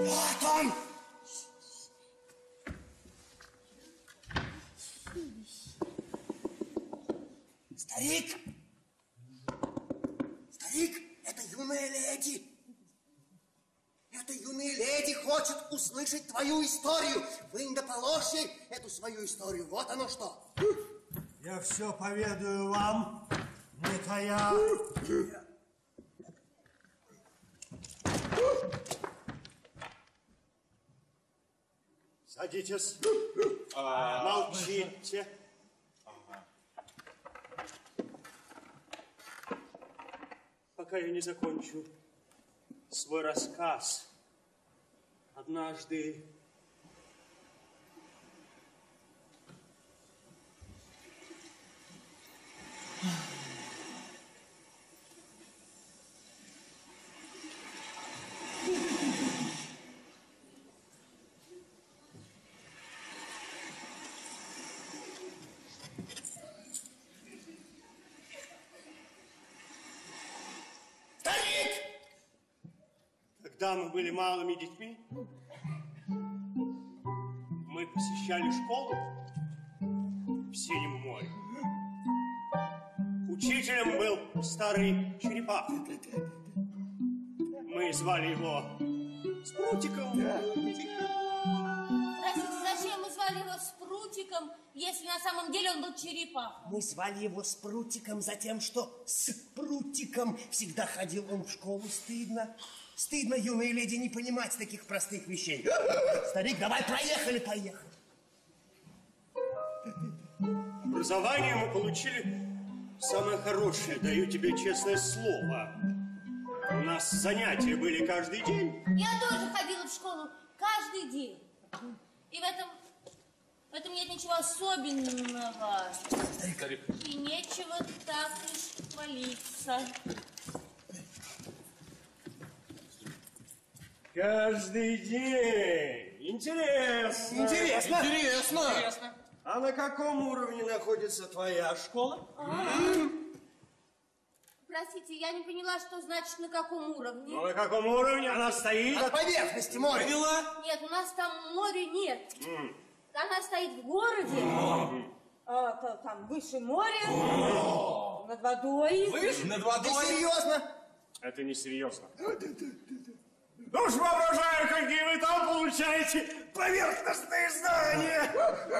Вот он! Старик! Старик, это юная леди. Эта юная леди хочет услышать твою историю. Вы не доположь ей эту свою историю. Вот оно что. Я все поведаю вам, не тая. Садитесь. Молчите. Пока я не закончу свой рассказ. Однажды когда мы были малыми детьми, мы посещали школу в Синем море. Учителем был старый черепах. Мы звали его Спрутиком. Простите, зачем мы звали его Спрутиком, если на самом деле он был черепахой? Мы звали его Спрутиком за тем, что с Прутиком всегда ходил он в школу. Стыдно. Стыдно, юная леди, не понимать таких простых вещей. Старик, давай, проехали, поехали. Образование мы получили самое хорошее, даю тебе честное слово. У нас занятия были каждый день. Я тоже ходила в школу каждый день. И в этом, в этом нет ничего особенного. Старик. И нечего так уж хвалиться. Каждый день. Интересно. Интересно. Интересно. Интересно. А на каком уровне находится твоя школа? Простите, я не поняла, что значит на каком уровне. Ну, на каком уровне она стоит? На поверхности моря. Поняла? Нет, у нас там моря нет. Mm. Она стоит в городе. Mm. А, то, там выше моря. Mm. Над водой. Выше? Над водой? Ты серьезно? Это не серьезно. Ну уж воображаю, какие вы там получаете поверхностные знания.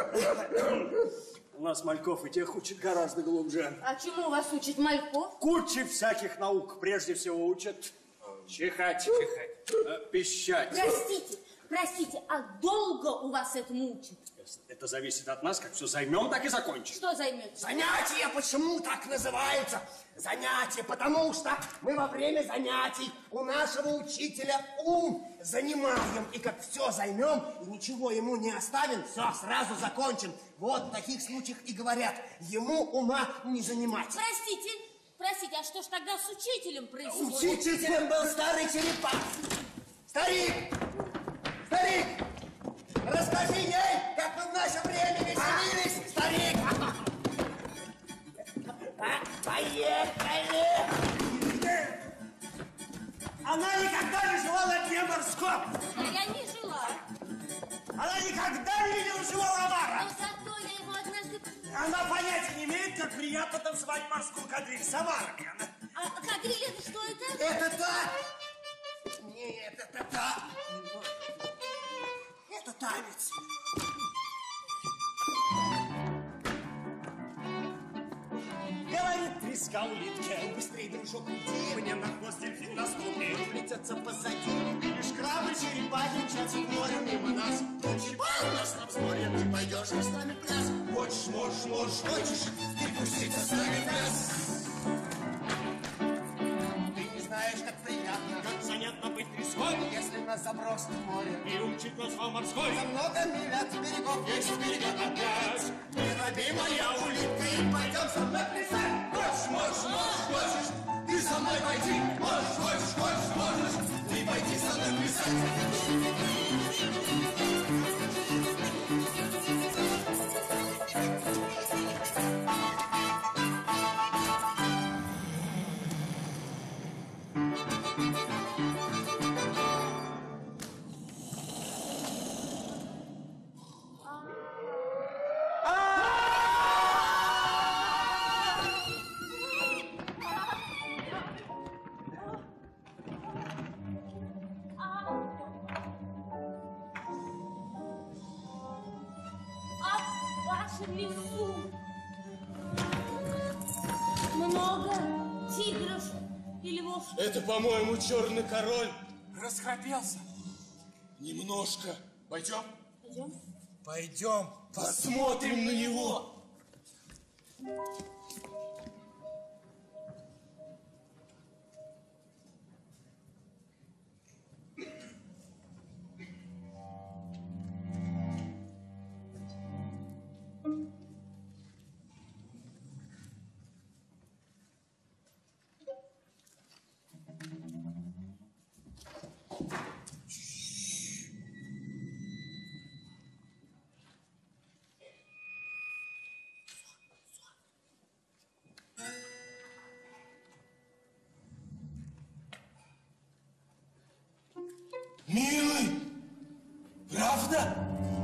У нас мальков и тех учат гораздо глубже. А чему вас учит Мальков? Куча всяких наук. Прежде всего учат чихать, чихать, пищать. Простите, простите, а долго у вас этому учат? Это зависит от нас, как все займем, так и закончим. Что займете? Занятия почему так называются? Занятия, потому что мы во время занятий у нашего учителя ум занимаем. И как все займем и ничего ему не оставим, все, сразу закончим. Вот в таких случаях и говорят, ему ума не занимать. Простите, простите, а что ж тогда с учителем происходит? Учителем был старый черепах. Старик! Старик! Расскажи ей, как мы в наше время веселились, старик! Поехали! Она никогда не жила на дне морском! А я не жила. Она никогда не видела живого омара! Но зато я его однажды... Она понятия не имеет, как приятно танцевать морскую кадриль с омарами. Она... А кадриль это что это? Это так! Нет, это так! Это танец! Говорит треска улитке, быстрее, дружок, уйди! мне на хвост дельфин наступит. Плетется позади! Видишь, крабы, черепахи мчатся в море мимо нас. Щипай нас на взморье, ты пойдешь с нами в пляс! Хочешь, можешь, можешь, хочешь, перепуститься с нами в пляс! Ты не знаешь, как приятно, как занятно быть треской, если нас забросит в море. И умчит нас во морской. За много миль от берегов есть берега опять. Не роби, моя улитка, и пойдем со мной плясать. Хочешь, можешь, можешь, хочешь, ты со мной пойди. Можешь, хочешь, хочешь, можешь, ты пойди со мной плясать. нашем лесу много тигров и львов. Это, по-моему, черный король. Расхрапелся. Немножко. Пойдем? Пойдем. Пойдем. Посмотрим на него. Милый, правда?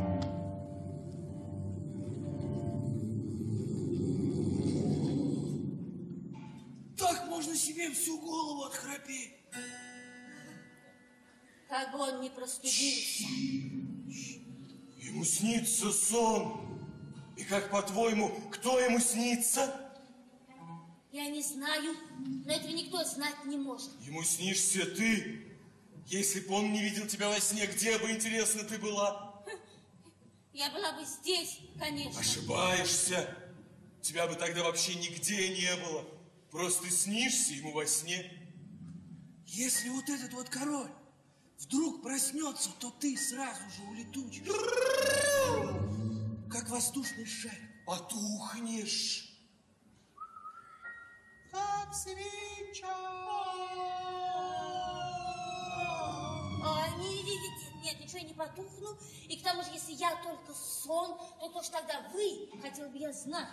Так можно себе всю голову отхрапеть. Как бы он не простудился. Ему снится сон. И как, по-твоему, кто ему снится? Я не знаю, но этого никто знать не может. Ему снишься ты. Если бы он не видел тебя во сне, где бы, интересно, ты была? Я была бы здесь, конечно. Ошибаешься. Тебя бы тогда вообще нигде не было. Просто снишься ему во сне. Если вот этот вот король вдруг проснется, то ты сразу же улетучишь. Как воздушный шар. Потухнешь. Как свеча. А, не, видите, нет, ничего я не потухну. И к тому же, если я только сон, то кто ж тогда вы, хотел бы я знать.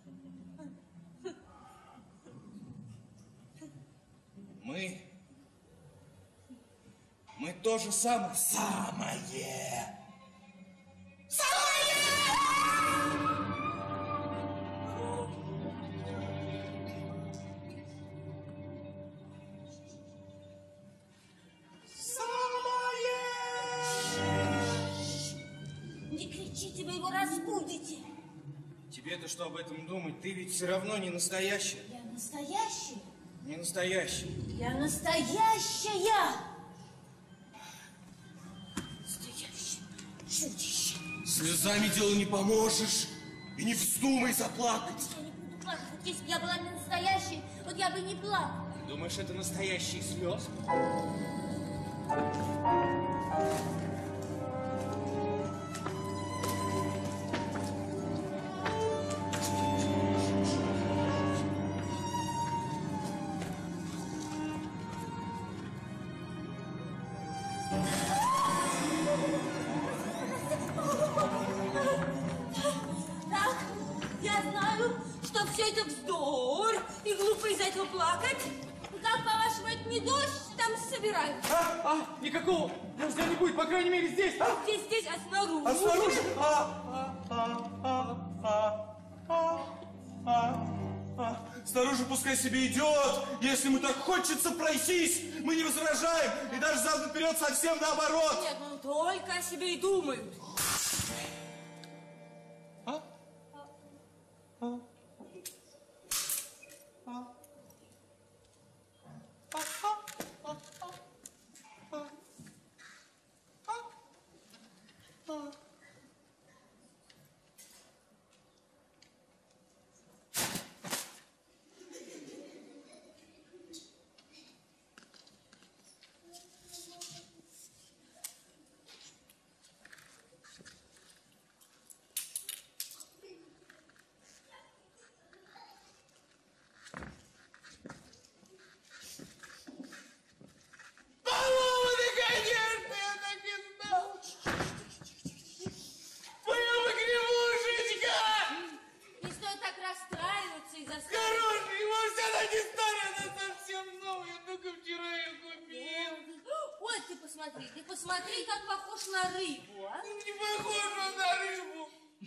Мы... Мы то же самое. Самое. Не кричите, вы его разбудите. Тебе-то что об этом думать? Ты ведь все равно не настоящая. Я настоящая. Не настоящая. Я настоящая. Настоящая. Чудище. Слезами делу не поможешь. И не вздумай заплакать. Я не буду плакать. Вот если бы я была не настоящей, вот я бы не плакала. Ты думаешь, это настоящие слезы? Так, я знаю, что все это вздор, и глупо из-за этого плакать. Как, по-вашему, это не дождь там собирают? А, а, никакого дождя не будет, по крайней мере, здесь. А? Здесь, здесь, а снаружи? А снаружи? А, а, а, а, а, а, А, снаружи пускай себе идет. Если ему так хочется пройтись, мы не возражаем. И даже задом вперед совсем наоборот. Нет, ну только о себе и думают. а, а, а. Не стоит так расстраиваться из-за... Хороший, может, она не старая, она совсем новая, только вчера ее купил. Ой, ты посмотри, ты посмотри, как похож на рыбу, а? Не похож он на рыбу.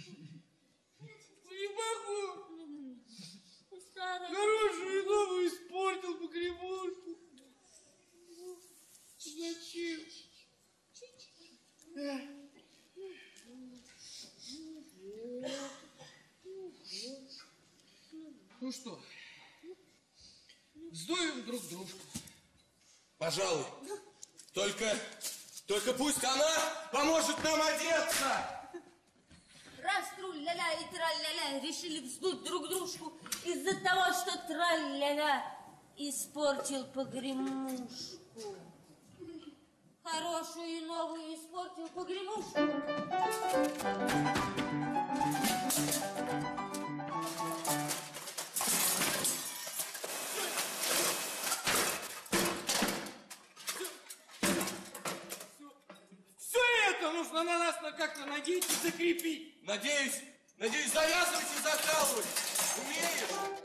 Не похож. Старая. Хорошую новую испортил погребушку. Зачем? Ну что, сдуем друг дружку. Пожалуй. Только, только пусть она поможет нам одеться. Раз тру-ля-ля и тра-ля-ля решили вздуть друг дружку из-за того, что тра-ля-ля испортил погремушку. Хорошую и новую испортил погремушку. Все это нужно на нас как-то надеть и закрепить. Надеюсь, надеюсь, завязывать и закалывать. Умеешь?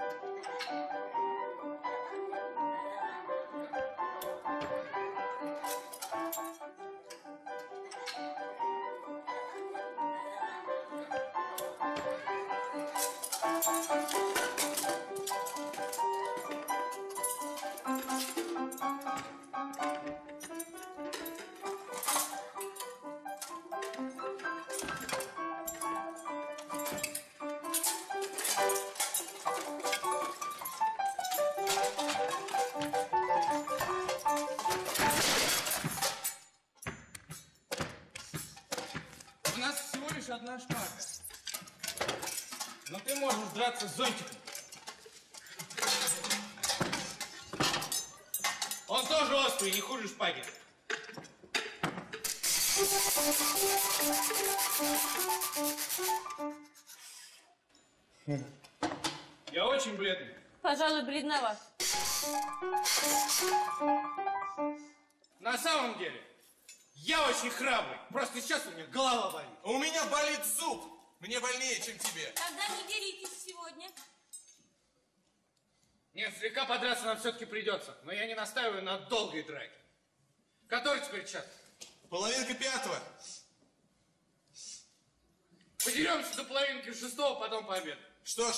У нас всего лишь одна шпага. Но ты можешь драться с зонтиком. Он тоже острый, не хуже шпаги. Я очень бледный. Пожалуй, бледноват. На самом деле, я очень храбрый. Просто сейчас у меня голова болит. А у меня болит зуб. Мне больнее, чем тебе. Тогда не деритесь сегодня. Нет, слегка подраться нам все-таки придется. Но я не настаиваю на долгой драке. Который теперь час? Половинка пятого. Подеремся до половинки шестого, потом по обеду. Что ж,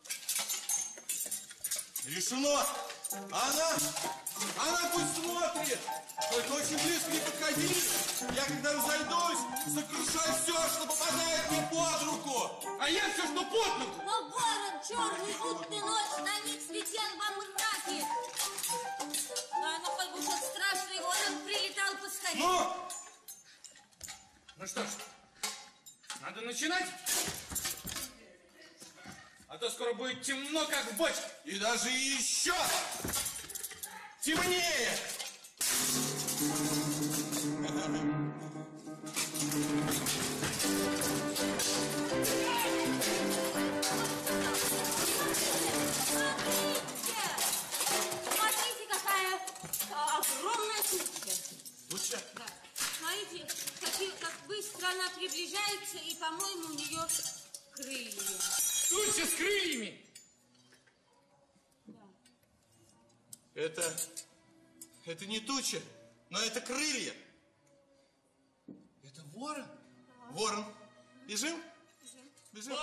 решено. Она, она пусть смотрит. Только очень близко не подходи. Я, когда разойдусь, сокрушаю все, что попадает мне под руку. А я все, что под руку. Но город черный, будто ночь, на них светен во мраке. Да, ну хоть бы что-то страшный ворон прилетал поскорее. Ну? Ну что ж, надо начинать. А то скоро будет темно, как в бочке. И даже еще темнее. Смотрите, какая а, огромная туча. Туча? Да. Смотрите, какие, как быстро она приближается, и, по-моему, у нее крылья. Туча с крыльями. Да. Это, это не туча, но это крылья. Это ворон? Ворон. Бежим? Бежим.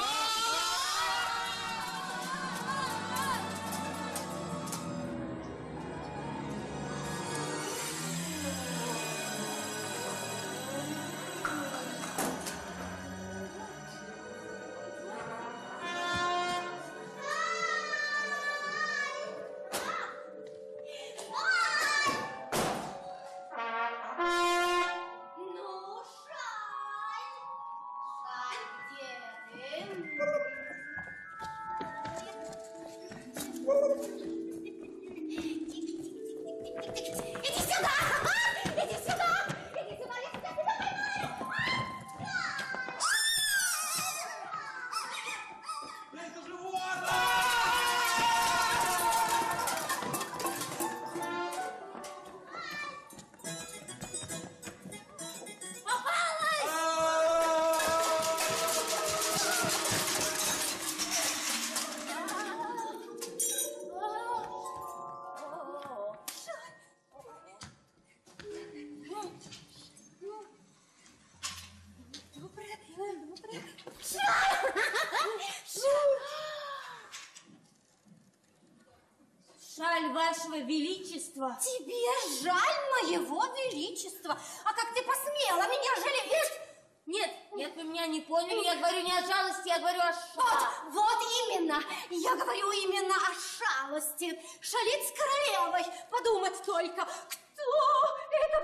Ну, Шаль! Шаль, где ты? Иди сюда! А! Иди сюда! Иди сюда, я тебя поймаю! Это же ворон! Шаль вашего величества. Тебе жаль моего величества. А как ты посмела меня жалеть? Нет, Нет, вы меня не поняли. Я говорю не о жалости, я говорю о шалости. Вот, вот именно. Я говорю именно о шалости. Шалить с королевой. Подумать только, кто это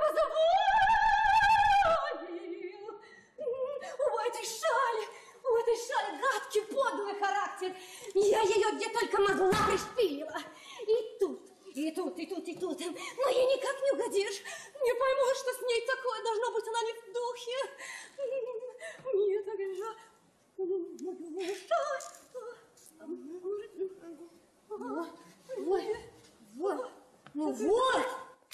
позволил? У этой шали, у этой шали гадкий, подлый характер. Я ее где только могла пришпилила. И тут, и тут, и тут, и тут. Но ей никак не угодишь. Не пойму, что с ней такое. Должно быть, она не в духе. Мне так жаль. Вот, вот, ну вот.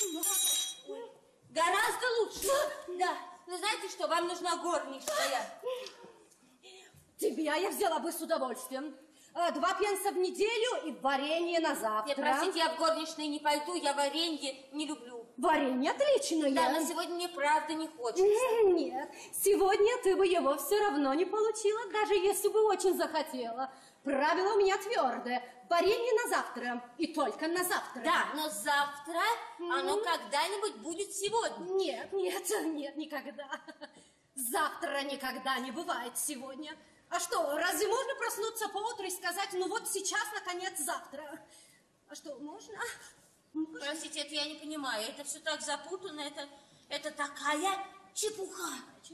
Гораздо лучше. Да. Вы знаете что, вам нужна горничная. Тебя я взяла бы с удовольствием. Два пенса в неделю и варенье на завтра. Нет, простите, я в горничные не пойду, я варенье не люблю. Варенье отличное. Да, но сегодня мне правда не хочется. Нет, сегодня ты бы его все равно не получила, даже если бы очень захотела. Правило у меня твердое. Варенье на завтра и только на завтра. Да, но завтра mm-hmm. оно когда-нибудь будет сегодня. Нет, нет, нет, никогда. Завтра никогда не бывает сегодня. А что, разве можно проснуться поутру и сказать, ну вот сейчас, наконец, завтра? А что, можно? Простите, это я не понимаю. Это все так запутано, это, это такая чепуха.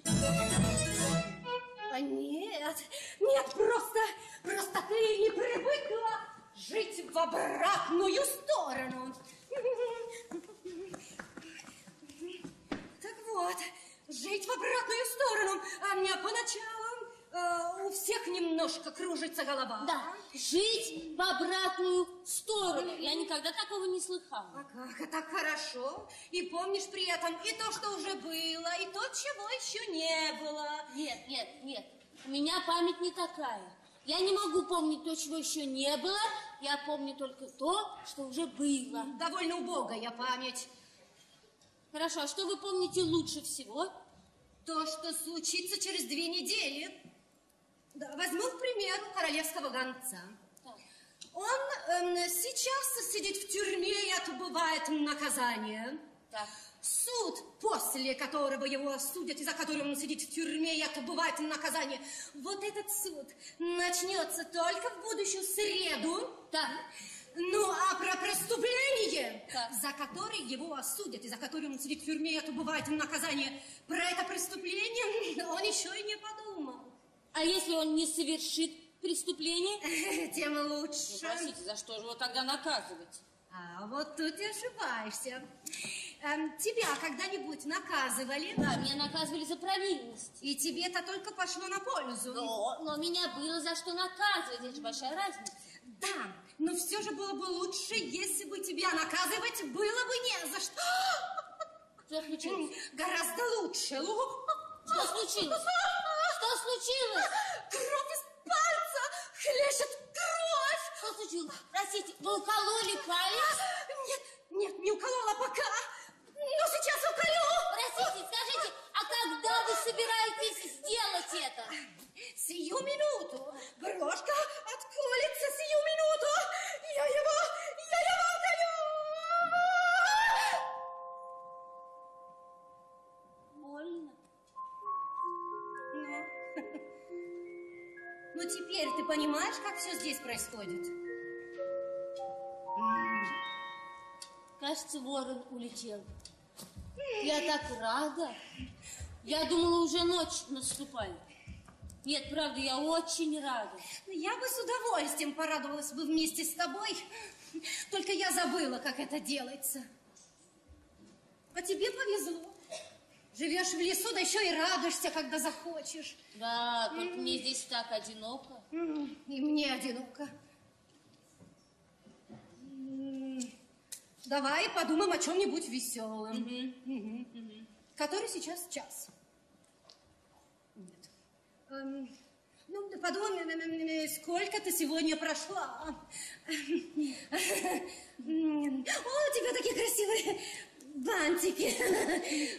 А нет, нет, просто, просто ты не привыкла жить в обратную сторону. Так вот, жить в обратную сторону, а мне поначалу Uh, у всех немножко кружится голова. Да, жить в обратную сторону. Я никогда такого не слыхала. А как, это так хорошо. И помнишь при этом и то, что уже было, и то, чего еще не было. Нет, нет, нет. У меня память не такая. Я не могу помнить то, чего еще не было. Я помню только то, что уже было. Довольно убогая память. Хорошо, а что вы помните лучше всего? То, что случится через две недели. Да, возьму, к примеру, королевского гонца. Так. Он э, сейчас сидит в тюрьме и отбывает наказание. Так. Суд, после которого его осудят, и за которым он сидит в тюрьме и отбывает наказание, вот этот суд начнется только в будущую среду. Так. Ну, а про преступление, так. за которое его осудят, и за которое он сидит в тюрьме и отбывает наказание, про это преступление он еще и не подумал. А если он не совершит преступление? Тем лучше. Ну, простите, за что же его тогда наказывать? А вот тут и ошибаешься. Эм, тебя когда-нибудь наказывали? Да, меня наказывали за провинность. И тебе это только пошло на пользу. Но, но меня было за что наказывать, это же большая разница. Да, но все же было бы лучше, если бы тебя наказывать было бы не за что. Что случилось? Гораздо лучше. Что случилось? Что случилось? Кровь из пальца! Хлещет кровь! Что случилось? Простите, вы укололи палец? Нет, нет, не уколола пока. Но сейчас уколю. Простите, скажите, а когда вы собираетесь сделать это? Сию минуту. Брошка отколется сию минуту. Я его, я его уколю. Больно. Ну, ну теперь ты понимаешь, как все здесь происходит? Кажется, ворон улетел. Я так рада. Я думала, уже ночь наступает. Нет, правда, я очень рада. Я бы с удовольствием порадовалась бы вместе с тобой. Только я забыла, как это делается. А тебе повезло. Живешь в лесу, да еще и радуешься, когда захочешь. Да, только мне здесь так одиноко. И мне одиноко. Давай подумаем о чем-нибудь веселом. Угу. Угу. Угу. Который сейчас час? Нет. Эм, ну, подумай, сколько ты сегодня прошла. О, у тебя такие красивые бантики.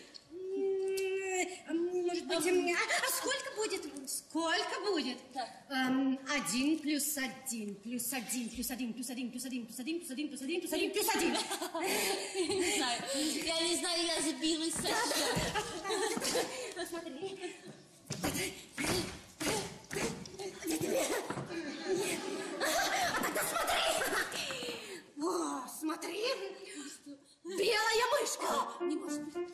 Может быть, а сколько будет? Сколько будет? Эм, один плюс один, плюс один, плюс один, плюс один, плюс один, плюс один, плюс один, плюс один, плюс один, плюс один. Не знаю, я не знаю, я сбилась со счета. Смотри. А тогда смотри! О, смотри! Белая мышка! Не может быть.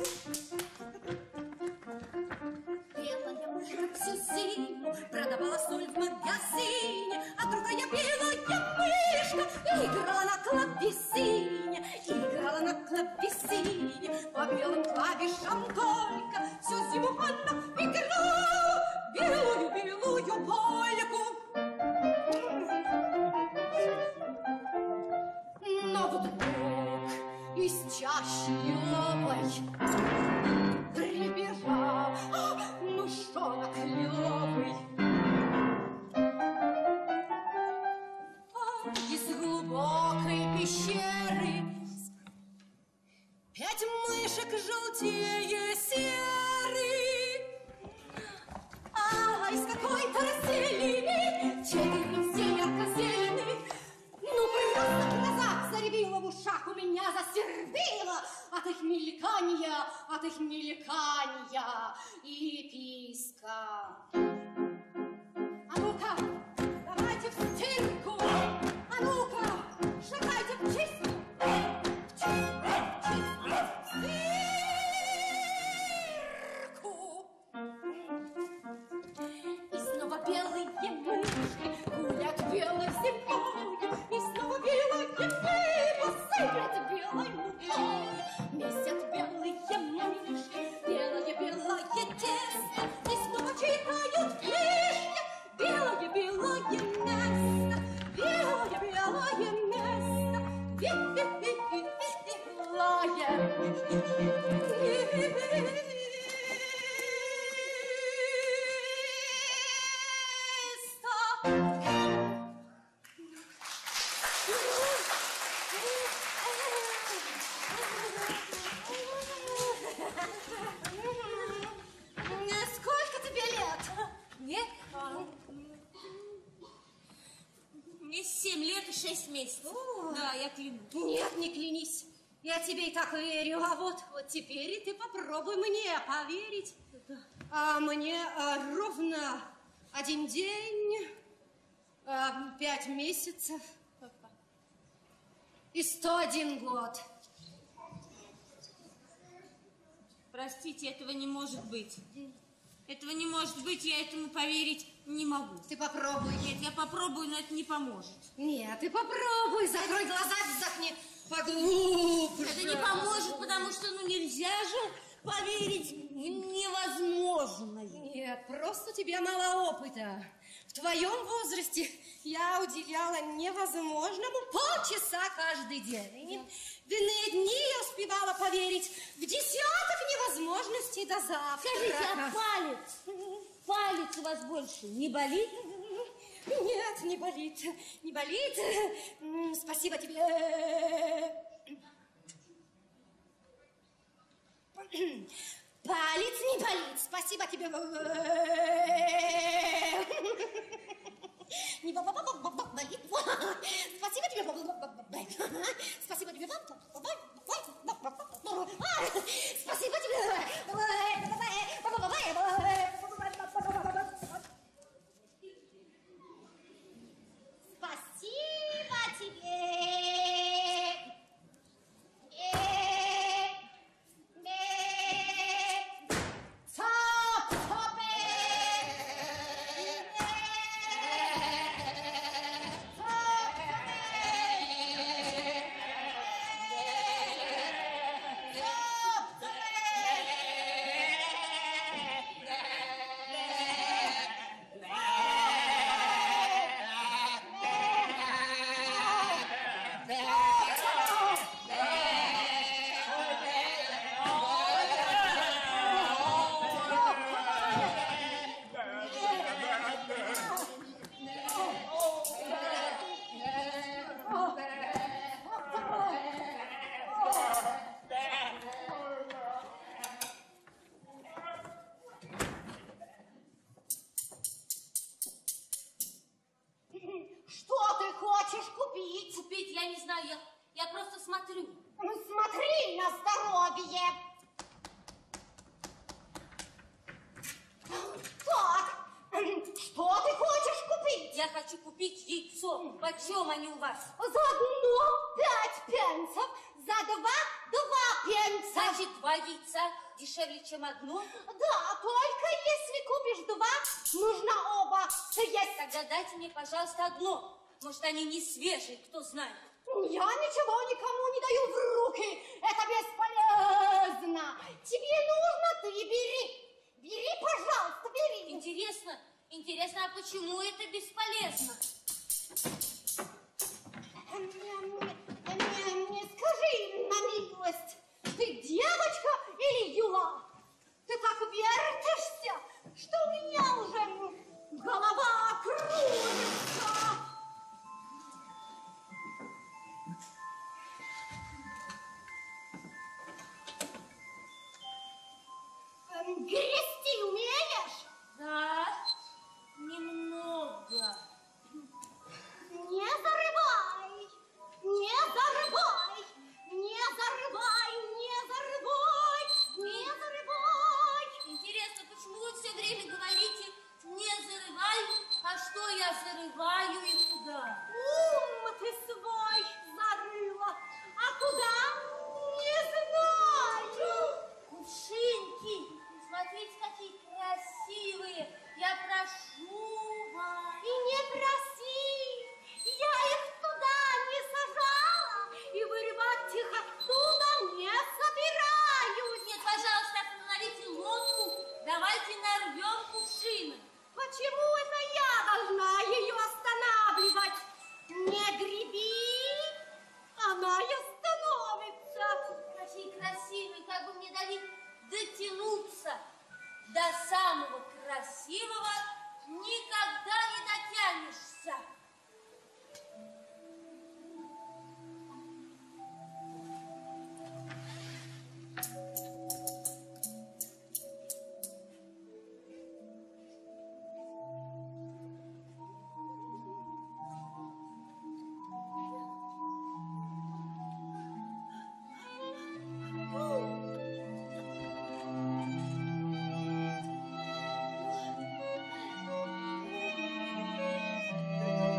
Белая мышка всю зиму продавала соль в магазине, а другая белая мышка играла на клавесине, играла на клавесине, по белым клавишам только всю зиму она играла белую-белую польку. Но вдруг из чащи левой прибежал а, мышонок клевый. А, из глубокой пещеры пять мышек желтее серы, а из какой-то расселины четыре все ярко-зеленых. Ну, просто глаза заребило в ушах, у меня засербило от их мелькания, от их мелькания и писка. А ну-ка, давайте в стирку, а ну-ка, шагайте в чистку, в чистку, в чистку, в стирку. И снова белые мышки гулят белой зимою, и снова белое небо сыпят белой мукой. Месят белые мышки белое-белое тесто, и снова читают книжки белое-белое место, белое-белое место, белое. Сколько тебе лет? Мне? Мне семь лет и шесть месяцев. О, да, я клянусь. Нет, не клянись. Я тебе и так верю. А вот, вот теперь и ты попробуй мне поверить. А мне а, ровно один день, а, пять месяцев и сто один год. Простите, этого не может быть. Этого не может быть, я этому поверить не могу. Ты попробуй. Нет, я попробую, но это не поможет. Нет, ты попробуй. Закрой глаза, вздохни поглубже. Это не поможет, потому что ну нельзя же поверить в невозможное. Нет, просто у тебя мало опыта. В твоем возрасте я уделяла невозможному полчаса каждый день. В иные дни я успевала поверить в десяток невозможностей до завтра. Скажите, а палец? Палец у вас больше не болит? Нет, не болит. Не болит. Спасибо тебе. Палец не болит. Спасибо тебе. Не болит. Спасибо тебе. Спасибо тебе. Спасибо тебе. Спасибо тебе. Почем они у вас? За одно пять пенсов, за два два пенса. Значит, два яйца дешевле, чем одно? Да, только если купишь два, нужно оба съесть. Тогда дайте мне, пожалуйста, одно. Может, они не свежие, кто знает. Я ничего никому не даю в руки. Это бесполезно. Тебе нужно, ты бери. Бери, пожалуйста, бери. Интересно, интересно, а почему это бесполезно? Не, не, не скажи на милость, ты девочка или юла? Ты так вертишься, что у меня уже голова кружится. Грести умеешь? Да, немного. Не зарывай, не зарывай, не зарывай, не зарывай, не зарывай. Интересно, почему вы все время говорите «не зарываю», а что я зарываю и куда? Ум ты свой зарыла, а куда? Не знаю. Кувшинки, смотрите, какие красивые. Я прошу вас. И не проси, я их туда не сажала, и вырывать их оттуда не собираюсь. Нет, пожалуйста, остановите лодку, давайте нарвем кувшины. Почему это я должна ее останавливать? Не греби, она и остановится. Какие красивые, как бы мне дали дотянуться до самого красивого, никогда не дотянешься. Thank you.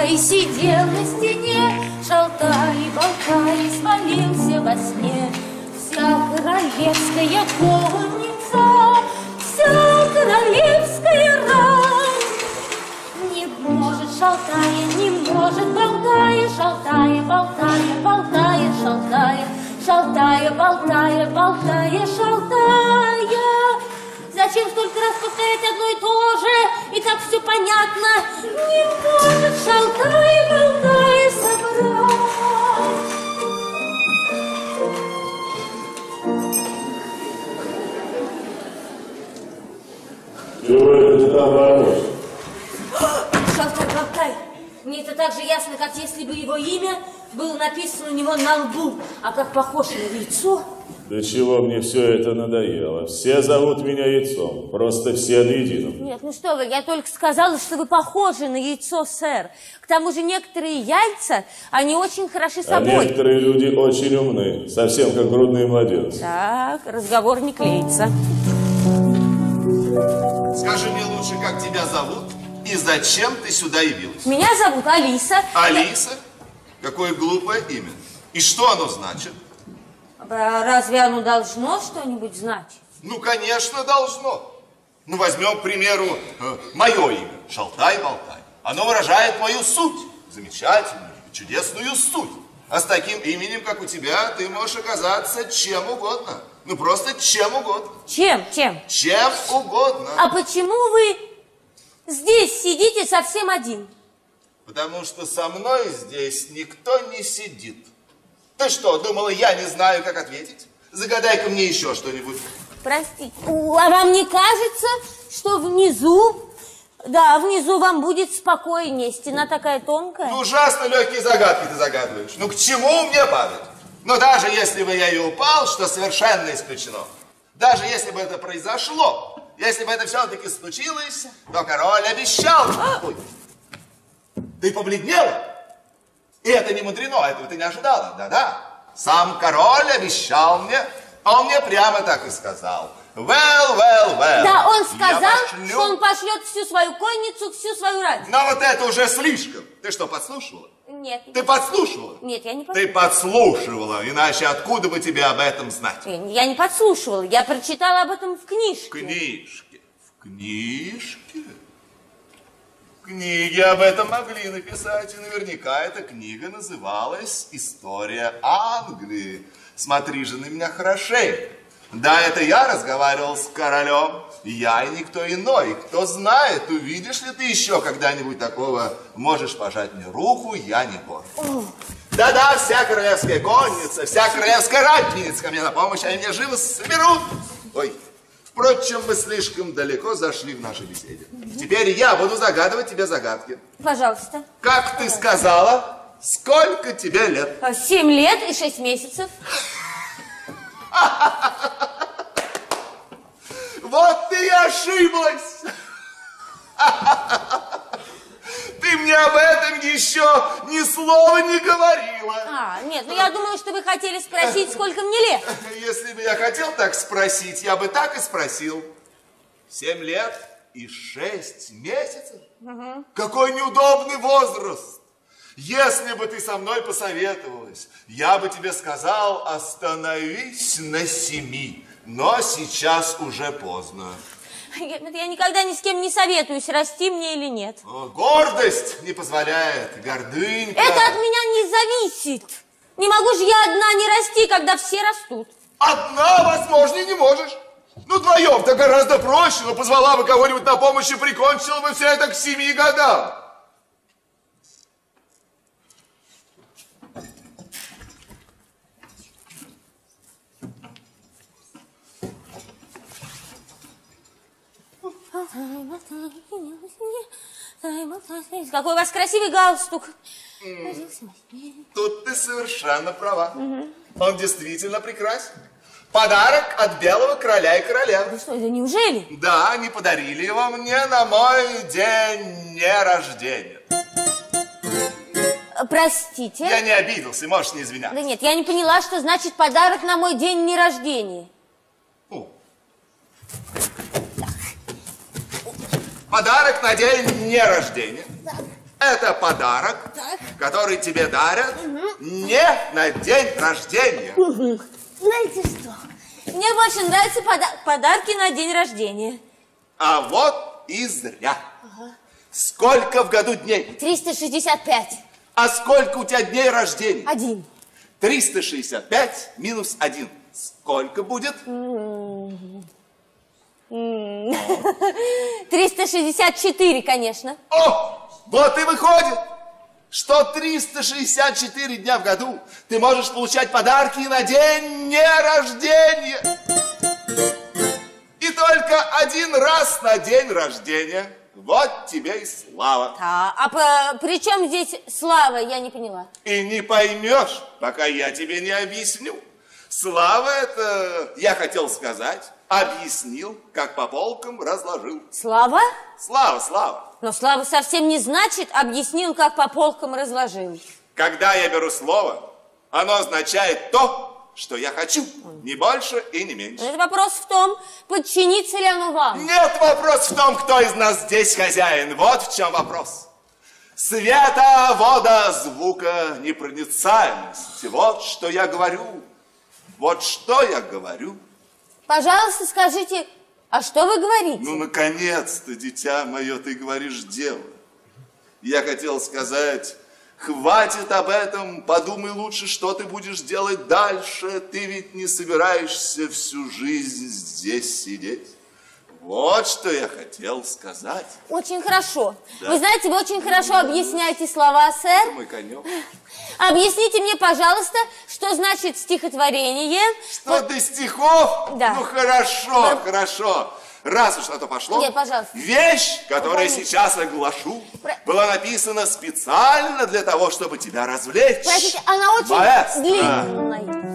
Шалтай сидел на стене, шалтай, болтай, свалился во сне. Вся королевская конница, вся королевская рать. Не может, шалтая, не может, болтая, шалтая, болтая, болтая, шалтая, шалтая, болтая, болтая, шалтая. Зачем столько раз повторять одно и то же? И так все понятно. Не может, шалтая, болтая, собрать. Чего это ты там работаешь? Шалтай, болтай. Мне это так же ясно, как если бы его имя было написано у него на лбу. А как похож на яйцо. До чего мне все это надоело? Все зовут меня Яйцом. Просто все до единого. Нет, ну что вы, я только сказала, что вы похожи на яйцо, сэр. К тому же некоторые яйца, они очень хороши А собой. некоторые люди очень умны. Совсем как грудные младенцы. Так, разговор не клеится. Скажи мне лучше, как тебя зовут и зачем ты сюда явилась? Меня зовут Алиса. Алиса? Какое глупое имя. И что оно значит? А разве оно должно что-нибудь значить? Ну, конечно, должно. Ну, возьмем, к примеру, э, мое имя. Шалтай-болтай. Оно выражает мою суть. Замечательную, чудесную суть. А с таким именем, как у тебя, ты можешь оказаться чем угодно. Ну, просто чем угодно. Чем? Чем? Чем угодно. А почему вы здесь сидите совсем один? Потому что со мной здесь никто не сидит. Ты что, думала, я не знаю, как ответить? Загадай-ка мне еще что-нибудь. Простите, а вам не кажется, что внизу, да, внизу вам будет спокойнее, стена такая тонкая? Ну, ужасно легкие загадки ты загадываешь. Ну, к чему мне падать? Но даже если бы я и упал, что совершенно исключено, даже если бы это произошло, если бы это все-таки случилось, то король обещал. Ой, ты побледнела? И это не мудрено, этого ты не ожидала. Да-да, сам король обещал мне, он мне прямо так и сказал. Well, well, well. Да, он сказал, пошлю... что он пошлет всю свою конницу, всю свою рать. Но вот это уже слишком. Ты что, подслушивала? Нет. Ты подслушивала? Нет, я не Ты подслушивала. подслушивала, иначе откуда бы тебе об этом знать? Я не подслушивала, я прочитала об этом в книжке. В книжке? В книжке? Книги об этом могли написать, и наверняка эта книга называлась «История Англии». Смотри же на меня хорошей. Да, это я разговаривал с королем, я и никто иной. Кто знает, увидишь ли ты еще когда-нибудь такого, можешь пожать мне руку, я не помню. Да-да, вся королевская конница, вся королевская ратница ко мне на помощь, они меня живо соберут. Ой, впрочем, мы слишком далеко зашли в нашей беседе. Теперь я буду загадывать тебе загадки. Пожалуйста. Как ты сказала, сколько тебе лет? Семь лет и шесть месяцев. Вот ты и ошиблась. Ты мне об этом еще ни слова не говорила. А, нет, ну я думаю, что вы хотели спросить, сколько мне лет. Если бы я хотел так спросить, я бы так и спросил. Семь лет и шесть месяцев? Угу. Какой неудобный возраст. Если бы ты со мной посоветовалась, я бы тебе сказал, остановись на семи. Но сейчас уже поздно. Я, я никогда ни с кем не советуюсь, расти мне или нет. О, гордость не позволяет, гордынька. Это от меня не зависит. Не могу же я одна не расти, когда все растут. Одна, возможно, и не можешь. Ну, вдвоем-то гораздо проще, но позвала бы кого-нибудь на помощь и прикончила бы все это к семи годам. Какой у вас красивый галстук. Тут ты совершенно права. Угу. Он действительно прекрасен. Подарок от белого короля и королевы. Да что это, неужели? Да, они подарили его мне на мой день нерождения. Простите? Я не обиделся, можешь не извиняться. Да нет, я не поняла, что значит подарок на мой день нерождения. О. Подарок на день нерождения. Это подарок, так. который тебе дарят угу. не на день рождения. Угу. Знаете что? Мне больше нравятся пода подарки на день рождения. А вот и зря. Ага. Сколько в году дней? триста шестьдесят пять. А сколько у тебя дней рождения? Один. триста шестьдесят пять минус один. Сколько будет? триста шестьдесят четыре, конечно. О, вот и выходит, что триста шестьдесят четыре дня в году ты можешь получать подарки на день не рождения. И только один раз на день рождения. Вот тебе и слава. А, а по, при чем здесь слава, я не поняла. И не поймешь, пока я тебе не объясню. Слава это, я хотел сказать, объяснил, как по полкам разложил. Слава? Слава, слава. Но слава совсем не значит объяснил, как по полкам разложил. Когда я беру слово, оно означает то, что я хочу, не больше и не меньше. Это вопрос в том, подчинится ли оно вам. Нет, вопрос в том, кто из нас здесь хозяин. Вот в чем вопрос. Света, вода, звука, непроницаемость. Вот что я говорю. Вот что я говорю. Пожалуйста, скажите, а что вы говорите? Ну, наконец-то, дитя мое, ты говоришь дело. Я хотел сказать... Хватит об этом, подумай лучше, что ты будешь делать дальше. Ты ведь не собираешься всю жизнь здесь сидеть. Вот что я хотел сказать. Очень хорошо. Да. Вы знаете, вы очень хорошо объясняете слова, сэр. Мой конек. Объясните мне, пожалуйста, что значит стихотворение. Что вот... ты стихов? Да. Ну, хорошо, Да. хорошо. Раз уж на то пошло, Нет, пожалуйста. вещь, которую Конечно. сейчас оглашу, Про... была написана специально для того, чтобы тебя развлечь. Простите, она очень Маэстро. длинная.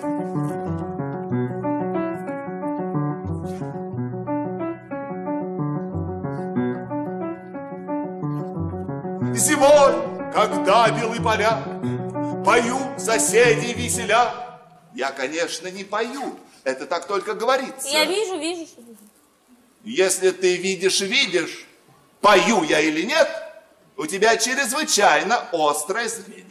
Зимой, когда белые поля поют соседи веселя. Я, конечно, не пою, это так только говорится. Я вижу, вижу. Если ты видишь, видишь, пою я или нет, у тебя чрезвычайно острое зрение.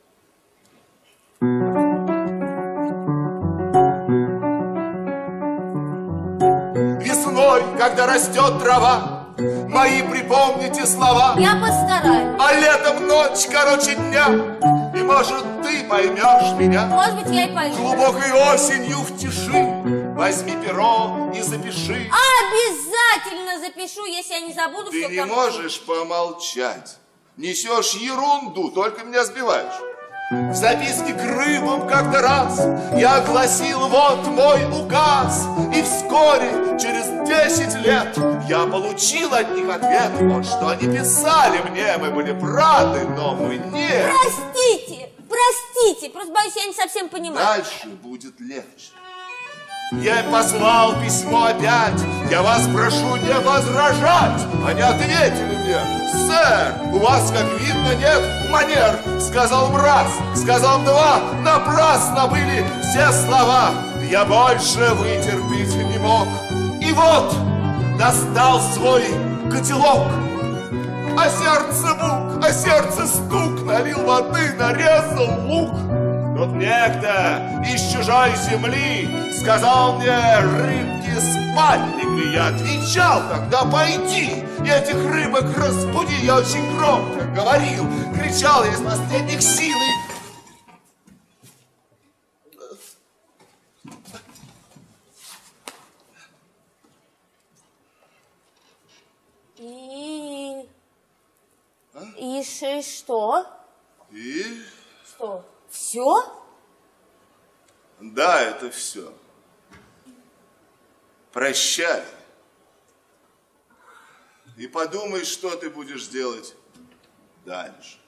Весной, когда растет трава, мои припомните слова. Я постараюсь. А летом ночь короче дня, и, может, ты поймешь меня. Может быть, я и пойму. Глубокой осенью в тиши возьми перо и запиши. Обязательно запишу, если я не забуду. Ты все не как можешь помолчать. Несешь ерунду, только меня сбиваешь. В записке к рыбам как-то раз я огласил вот мой указ. И вскоре, через десять лет, я получил от них ответ. Вот что они писали мне, мы были браты, но мы не. Простите, простите, просто боюсь, я не совсем понимаю. Дальше будет легче. Я им послал письмо опять. Я вас прошу не возражать. Они ответили мне: сэр, у вас, как видно, нет манер. Сказал им раз, сказал им два, напрасно были все слова. Я больше вытерпеть не мог. И вот достал свой котелок. А сердце мук, а сердце стук. Налил воды, нарезал лук. Тут некто из чужой земли сказал мне: рыбки спать легли. Я отвечал: тогда пойди и этих рыбок разбуди. Я очень громко говорил, кричал я из последних сил. И... А? И ш- что? И... Что? Все? Да, это все. Прощай. И подумай, что ты будешь делать дальше.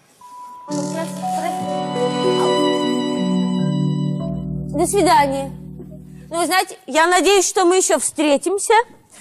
До свидания. Ну, вы знаете, я надеюсь, что мы еще встретимся.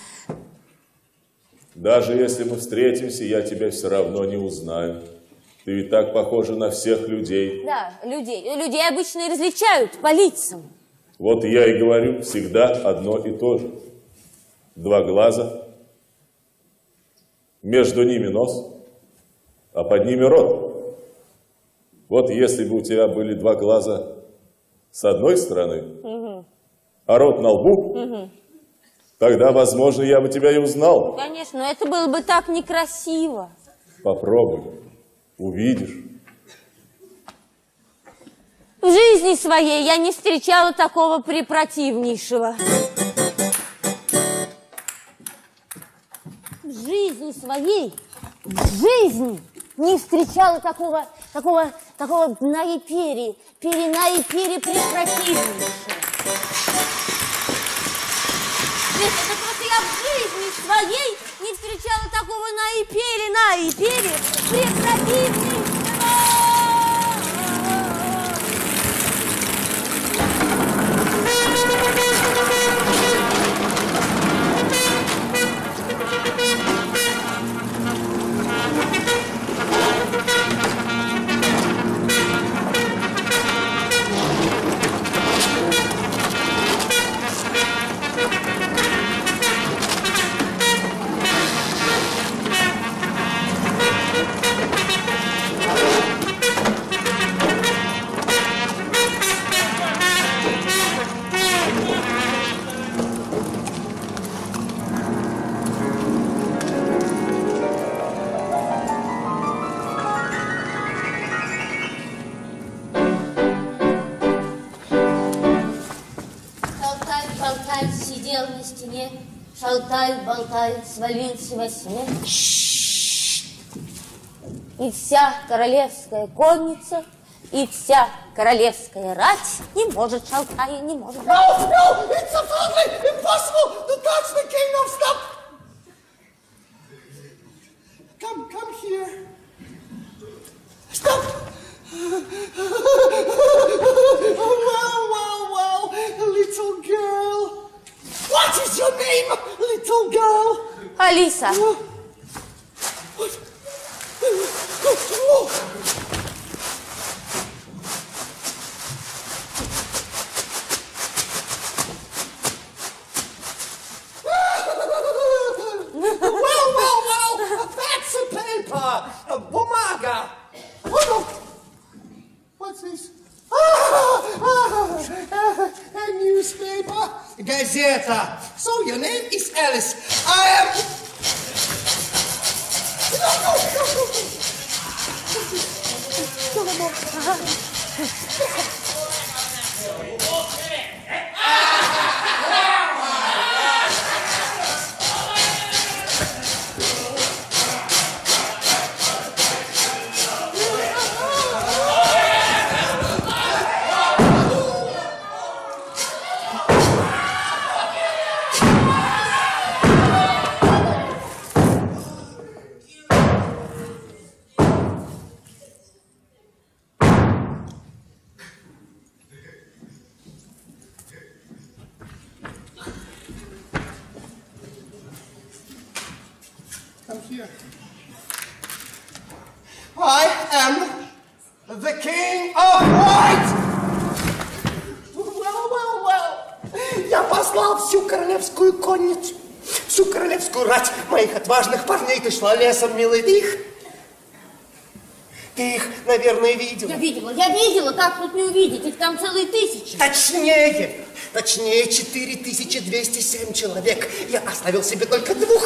Даже если мы встретимся, я тебя все равно не узнаю. Ты ведь так похожа на всех людей. Да, людей. Людей обычно и различают по лицам. Вот я и говорю, всегда одно и то же. Два глаза, между ними нос, а под ними рот. Вот если бы у тебя были два глаза с одной стороны, угу. а рот на лбу, угу. тогда, возможно, я бы тебя и узнал. Конечно, но это было бы так некрасиво. Попробуй, увидишь. В жизни своей я не встречала такого препротивнейшего. В жизни своей, в жизни не встречала такого, такого, такого дна и пери, перена и пери препротивнейшего. Нет, это просто я в жизни своей не встречала такого на и пери, на и пери препротивнейшего. Шалтай-болтай, свалился во сне. И вся королевская конница, и вся королевская рать не может, шалтая, не может. No, no, it's absolutely impossible to touch the kingdom. Stop. Come, come here. Stop. Wow, wow, wow, little girl. What is your name, little girl? Алиса. What? Oh. Well, well, well, that's a paper, a bumaga. Oh, no. What's this? Ah, ah, a newspaper. Gazeta. So your name is Alice. I am... No, no, no, no. No, no, no. Come here. I am the king of white. Well, well, well. Я послал всю королевскую конницу, всю королевскую рать моих отважных парней. Ты шла лесом, милый, ты их... Ты их, наверное, видела. Я видела, я видела, как тут не увидеть, их там целые тысячи. Точнее, точнее, четыре тысячи двести семь человек. Я оставил себе только двух.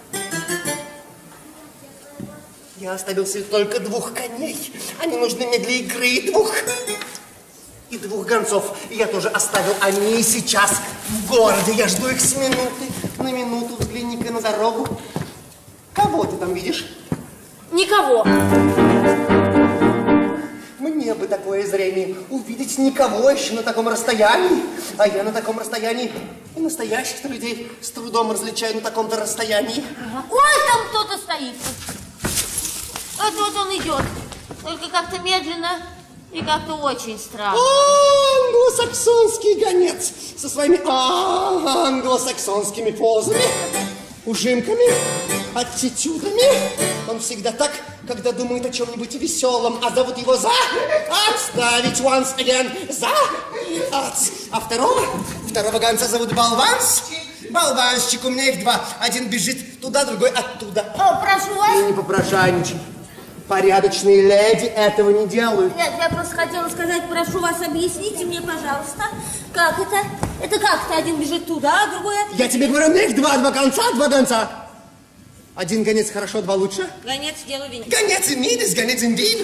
Я оставил себе только двух коней. Они нужны мне для игры. И двух... И двух гонцов. Я тоже оставил. Они сейчас в городе. Я жду их с минуты на минуту. Взгляни-ка на дорогу. Кого ты там видишь? Никого. Мне бы такое зрение. Увидеть никого еще на таком расстоянии. А я на таком расстоянии и настоящих людей с трудом различаю на таком-то расстоянии. Ой, там кто-то стоит. Вот, вот он идет. Только как-то медленно и как-то очень странно. Англосаксонский гонец со своими а, англосаксонскими позами, ужимками, аттитюдами. Он всегда так, когда думает о чем-нибудь веселом, а зовут его за отставить once again, за от. А второго, второго гонца зовут Болванс. Болванщик, у меня их два. Один бежит туда, другой оттуда. О, прошу вас. И не попрошайничай. Порядочные леди этого не делают. Нет, я просто хотела сказать, прошу вас, объясните мне, пожалуйста, как это? Это как-то один бежит туда, а другой... Я тебе говорю, них два, два конца, два конца. Один гонец хорошо, два лучше. Гонец, дело винит. Гонец in Midas, гонец indeed.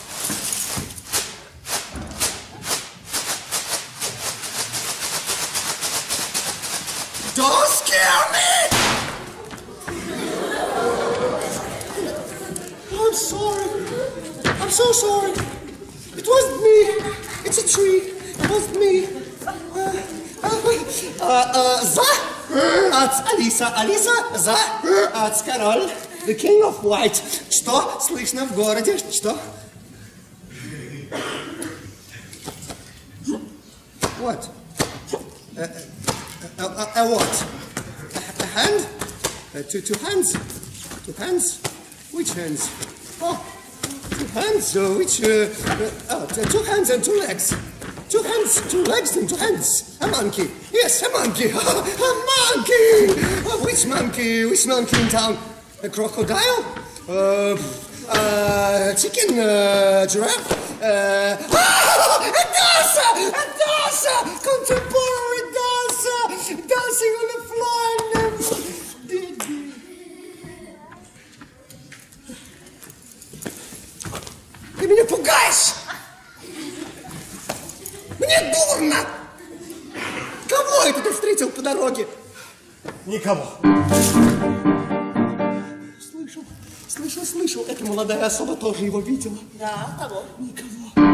Don't scare me! I'm sorry. I'm so sorry. It wasn't me. It's a tree. It wasn't me. Uh, uh, uh, за от Алиса. Алиса за от король. The King of White. Что слышно в городе? Что? What? Uh, uh, uh, uh, what? A, a hand? Uh, two, two hands? Two hands? Which hands? Oh, two hands. Uh, which? Uh, uh, oh, two hands and two legs. Two hands, two legs, and two hands. A monkey. Yes, a monkey. A monkey. Oh, which monkey? Which monkey in town? A crocodile? Uh, uh, chicken? Uh, giraffe? Uh, oh, a dancer! A dancer! Contemporary dancer! Dancing on the floor. Ты меня пугаешь! Мне дурно! Кого это ты встретил по дороге? Никого. Слышал, слышал, слышал. Эта молодая особа тоже его видела. Да, кого? Никого.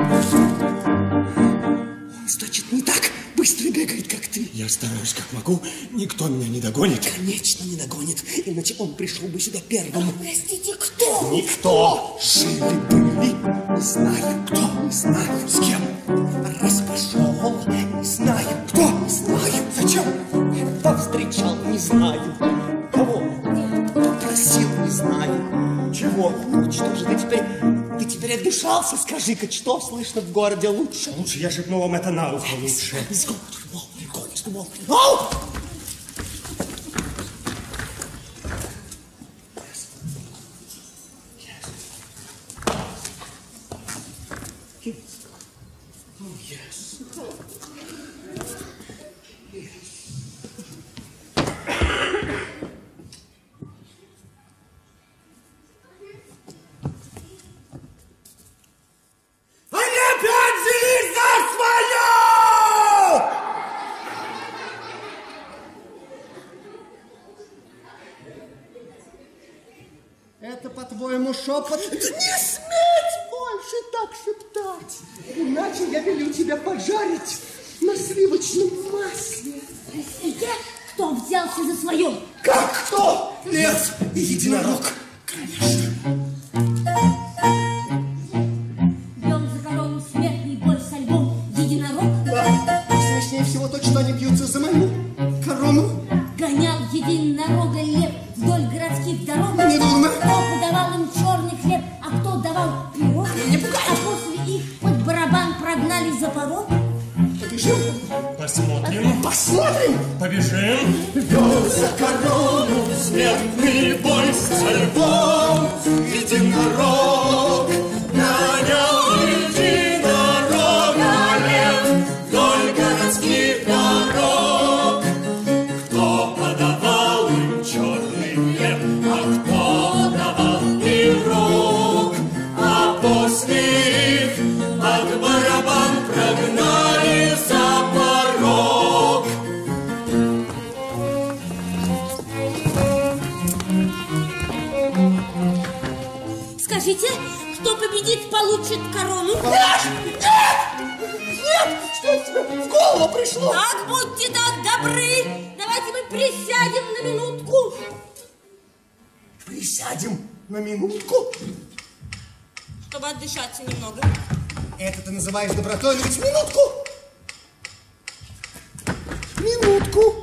Он, значит, не так быстро бегает, как ты. Я стараюсь, как могу. Никто меня не догонит. Конечно, не догонит. Иначе он пришел бы сюда первым. Простите, кто? Никто. Жили-были. Не знаю, кто. Не знаю, с кем. Раз пошел. Не знаю, кто. Не знаю, зачем. Повстречал, не знаю. Кого? Кто просил, не знаю. Чего? Ну, что же ты теперь... Ты теперь отдышался? Скажи-ка, что слышно в городе лучше? Лучше я шепну вам это на ухо лучше. Let's go to the wall. Go to the wall. Oh! Это, по-твоему, шепот? Не сметь больше так шептать, иначе я велю тебя пожарить на сливочном масле. Простите, кто взялся за свое? Как кто? Лев и единорог. Конечно. Бьем за корону смертный бой со львом единорог. Да, смешнее всего то, что они бьются за мою корону. Гонял единорога лев вдоль городских дорог. Не дурно. Кто подавал им черный хлеб, а кто давал пирог. Не пугай. А после их под барабан прогнали за порог. Побежим? Посмотрим. Посмотрим. Побежим. Бьем за корону смертный бой со львом. Единорог гонял единорога лев вдоль городских дорог. Кто подавал им черный хлеб, а кто давал пирог. А после их под барабан прогнали за порог. Скажите, кто победит, получит корону? Нет! Нет! Нет! Что тебе в голову пришло? Так, будьте так добры. Давайте мы присядем на минутку. Присядем на минутку. Чтобы отдышаться немного. Это ты называешь добротой, но ведь минутку. Минутку.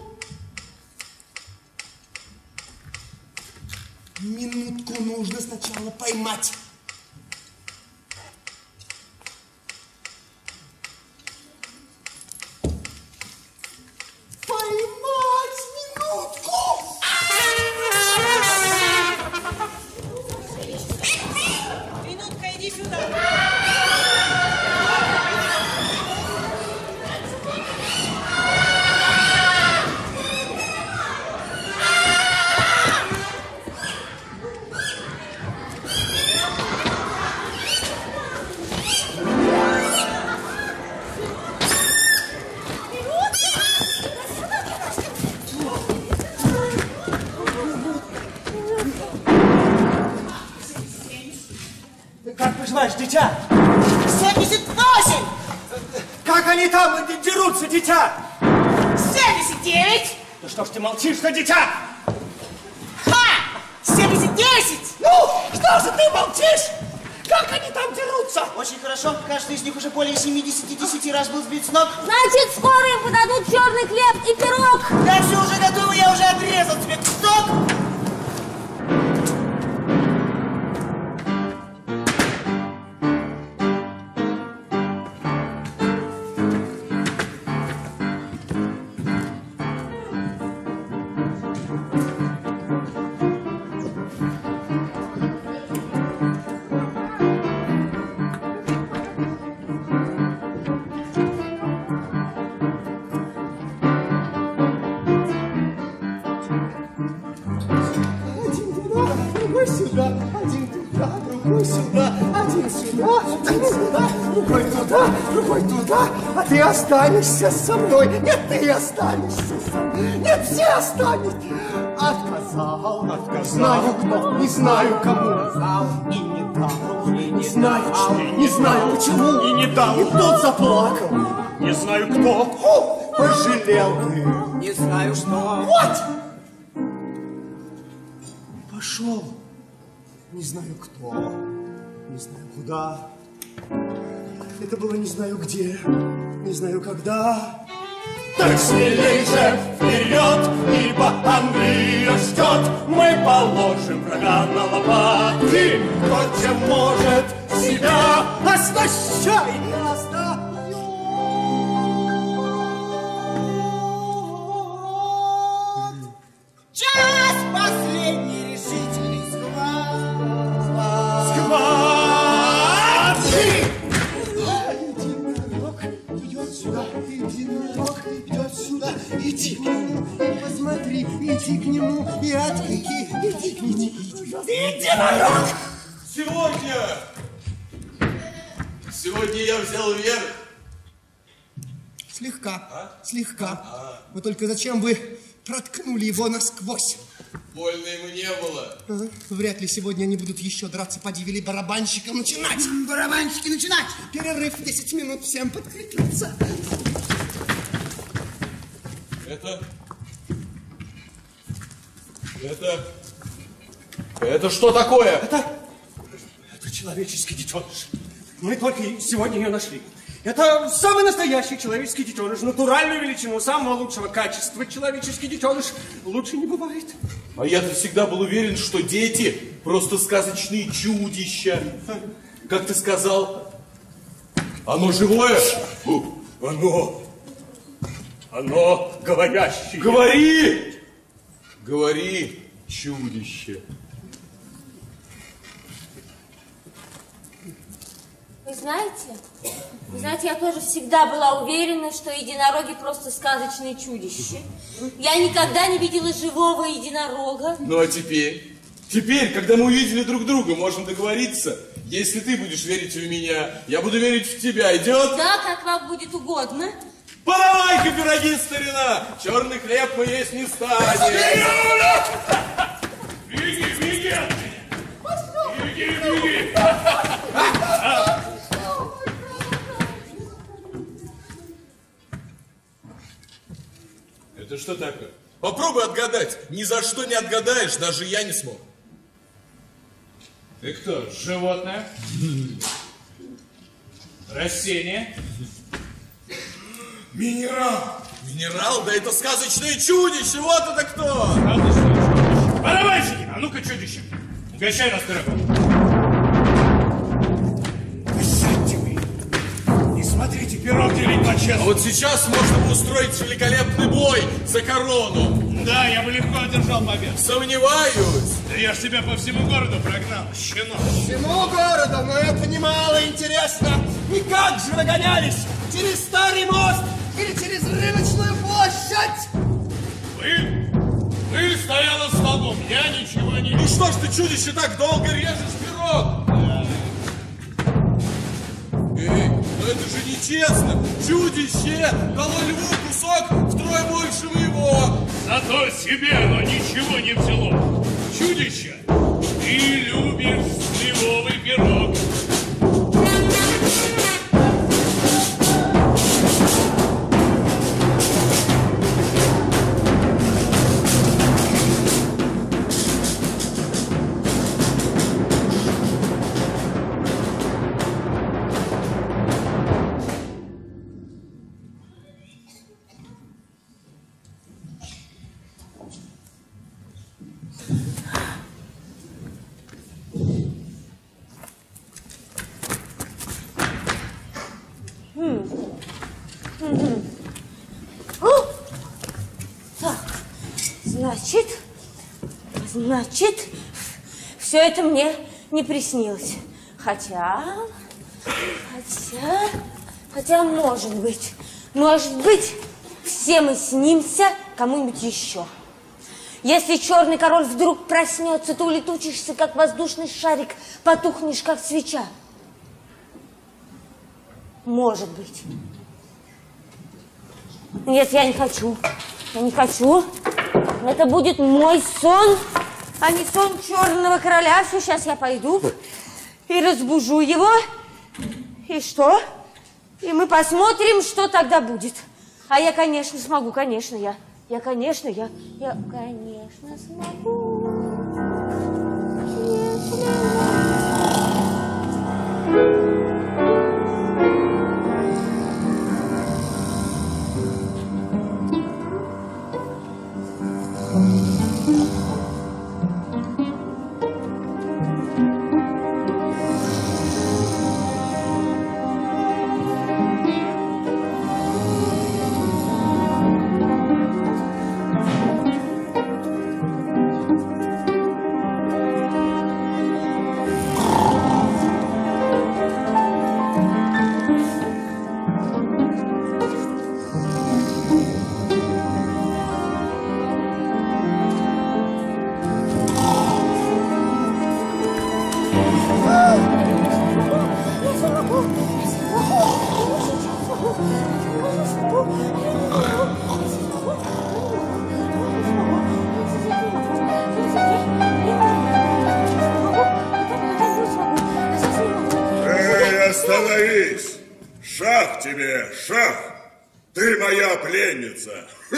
Минутку нужно сначала поймать. Поймать минутку! Как поживаешь, дитя? семьдесят восемь! Как они там дерутся, дитя? семьдесят девять! Ну что ж ты молчишь-то, дитя? Ха! семьдесят десять! Ну, что же ты молчишь? Как они там дерутся? Очень хорошо. Каждый из них уже более семидесяти десяти раз был сбит с ног. Значит, скоро им подадут черный хлеб и пирог. Да все уже готово, я уже отрезал тебе кусок. Сюда, один туда, другой сюда, один сюда, один сюда, другой туда, другой туда, а ты останешься со мной. Нет, ты останешься со мной. Нет, все останутся. Отказал, отказал. Знаю кто, не знаю кому. Отказал и не дал, не знаю что, не знаю почему. И не дал. И тут заплакал. Не знаю кто. О, пожалел ты. Не знаю что. Вот! Пошел. Не знаю кто, не знаю куда. Это было не знаю где, не знаю когда. Так смелей же вперед, ибо Англия ждет. Мы положим врага на лопаты. Кто чем может себя оснащай и оставь. Час последний решительный схват. Единорог идет сюда, единорог идет сюда. Иди к нему, и посмотри, иди к нему, и отклики, иди к нему. Единорог! Сегодня! Сегодня я взял верх. Слегка, а? слегка. А. Но только зачем вы проткнули его насквозь? Больно ему не было. Ага. Вряд ли сегодня они будут еще драться. Поди, вели барабанщикам начинать. Барабанщики начинать. Перерыв десять минут, всем подкрепиться. Это... Это... Это что такое? Это... Это человеческий детеныш. Мы только сегодня ее нашли. Это самый настоящий человеческий детеныш, натуральную величину, самого лучшего качества. Человеческий детеныш лучше не бывает. А я-то всегда был уверен, что дети просто сказочные чудища. Как ты сказал, оно живое? Оно... Оно говорящее. Говори! Говори, чудище. Вы знаете, вы знаете, я тоже всегда была уверена, что единороги просто сказочные чудища. Я никогда не видела живого единорога. Ну а теперь? Теперь, когда мы увидели друг друга, можем договориться. Если ты будешь верить в меня, я буду верить в тебя. Идет? Да, как вам будет угодно. Подавай-ка пироги, старина! Черный хлеб мы есть не станем. Беги, беги! Беги, беги! Это что такое? Попробуй отгадать. Ни за что не отгадаешь, даже я не смог. Ты кто, животное? Растение? Минерал. Минерал? Да это сказочное чудище. Вот это кто? Сказочное чудище. Барабанщики, а ну-ка, чудище. Угощай нас пирогом. Сядьте вы. Не смотрите, пирог делить по-честному. А вот сейчас можно бы устроить великолепный бой за корону. Да, я бы легко одержал победу. Сомневаюсь. Да я ж тебя по всему городу прогнал, щенок. Всему городу, но это немало интересно. И как же вы гонялись? Через Старый мост или через Рыночную площадь? Вы? Вы стояла столбом, я ничего не... Ну что ж ты, чудище, так долго режешь пирог? Да. Эй, но это же нечестно. Чудище дало льву кусок втрое больше моего. Зато себе оно ничего не взяло. Чудище, ты любишь сливовый пирог. Значит, значит, все это мне не приснилось. Хотя, хотя, хотя, может быть, может быть, все мы снимся кому-нибудь еще. Если черный король вдруг проснется, то улетучишься, как воздушный шарик, потухнешь, как свеча. Может быть. Нет, я не хочу. Я не хочу. Это будет мой сон, а не сон черного короля. Все, сейчас я пойду и разбужу его. И что? И мы посмотрим, что тогда будет. А я, конечно, смогу, конечно, я. Я, конечно, я, я, конечно, смогу. Остановись! Шах тебе, шах! Ты моя пленница!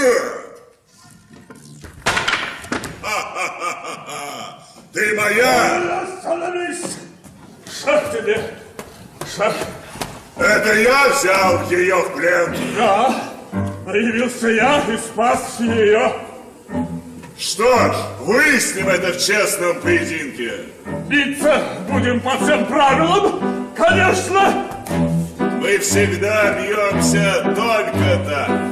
Ха-ха-ха-ха-ха! Ты моя! Остановись! Шах тебе, шах! Это я взял ее в плен! Да, появился я и спас ее! Что ж, выясним это в честном поединке! Биться будем по всем правилам, конечно! Мы всегда бьемся только так!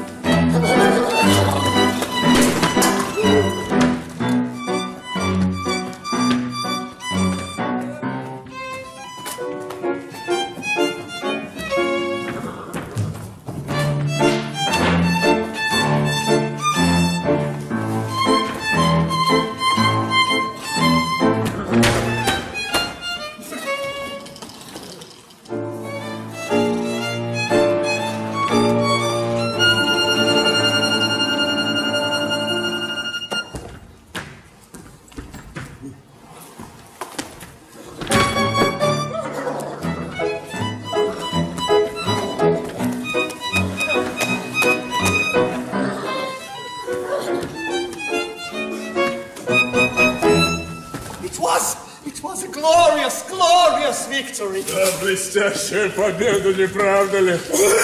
Да, блестящая победа, не правда ли?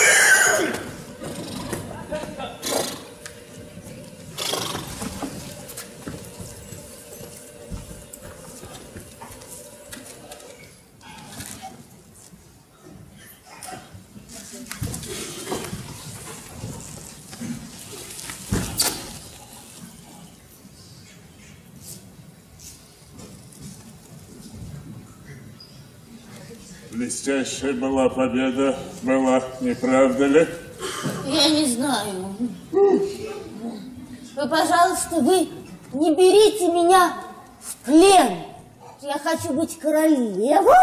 Блестящая была победа, была, не правда ли? Я не знаю. Вы, пожалуйста, вы не берите меня в плен. Я хочу быть королевой.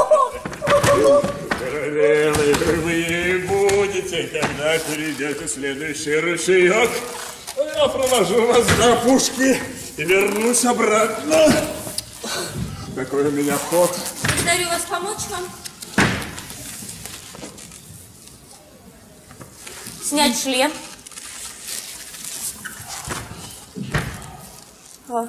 Королевой вы и будете, когда перейдете следующий ручеек. Я провожу вас до пушки и вернусь обратно. Такой у меня ход. Благодарю вас, помочь вам. Снять шлем. О.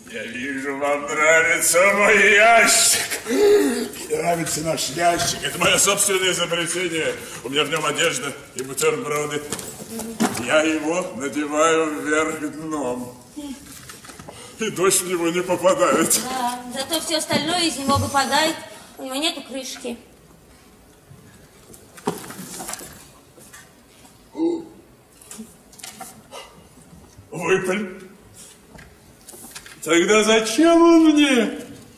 Я вижу, вам нравится мой ящик. Нравится наш ящик. Это мое собственное изобретение. У меня в нем одежда и бутерброды. Я его надеваю вверх дном. И дождь в него не попадает. Да, зато все остальное из него выпадает. У него нету крышки. Выпаль. Тогда зачем он мне?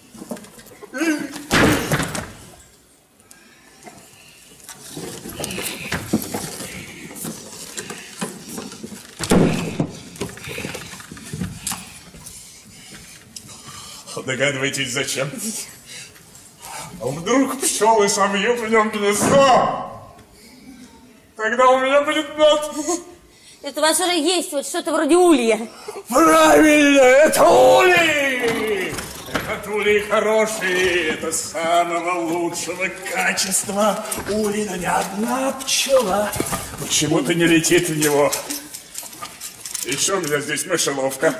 Догадываетесь, зачем? А вдруг пчелы собьют в нем гнездо? Тогда у меня будет мед. Это у вас уже есть вот что-то вроде улья. Правильно, это улей! Это улей хороший, это самого лучшего качества. Улей, но ни одна пчела почему-то не летит в него. Еще у меня здесь мышеловка.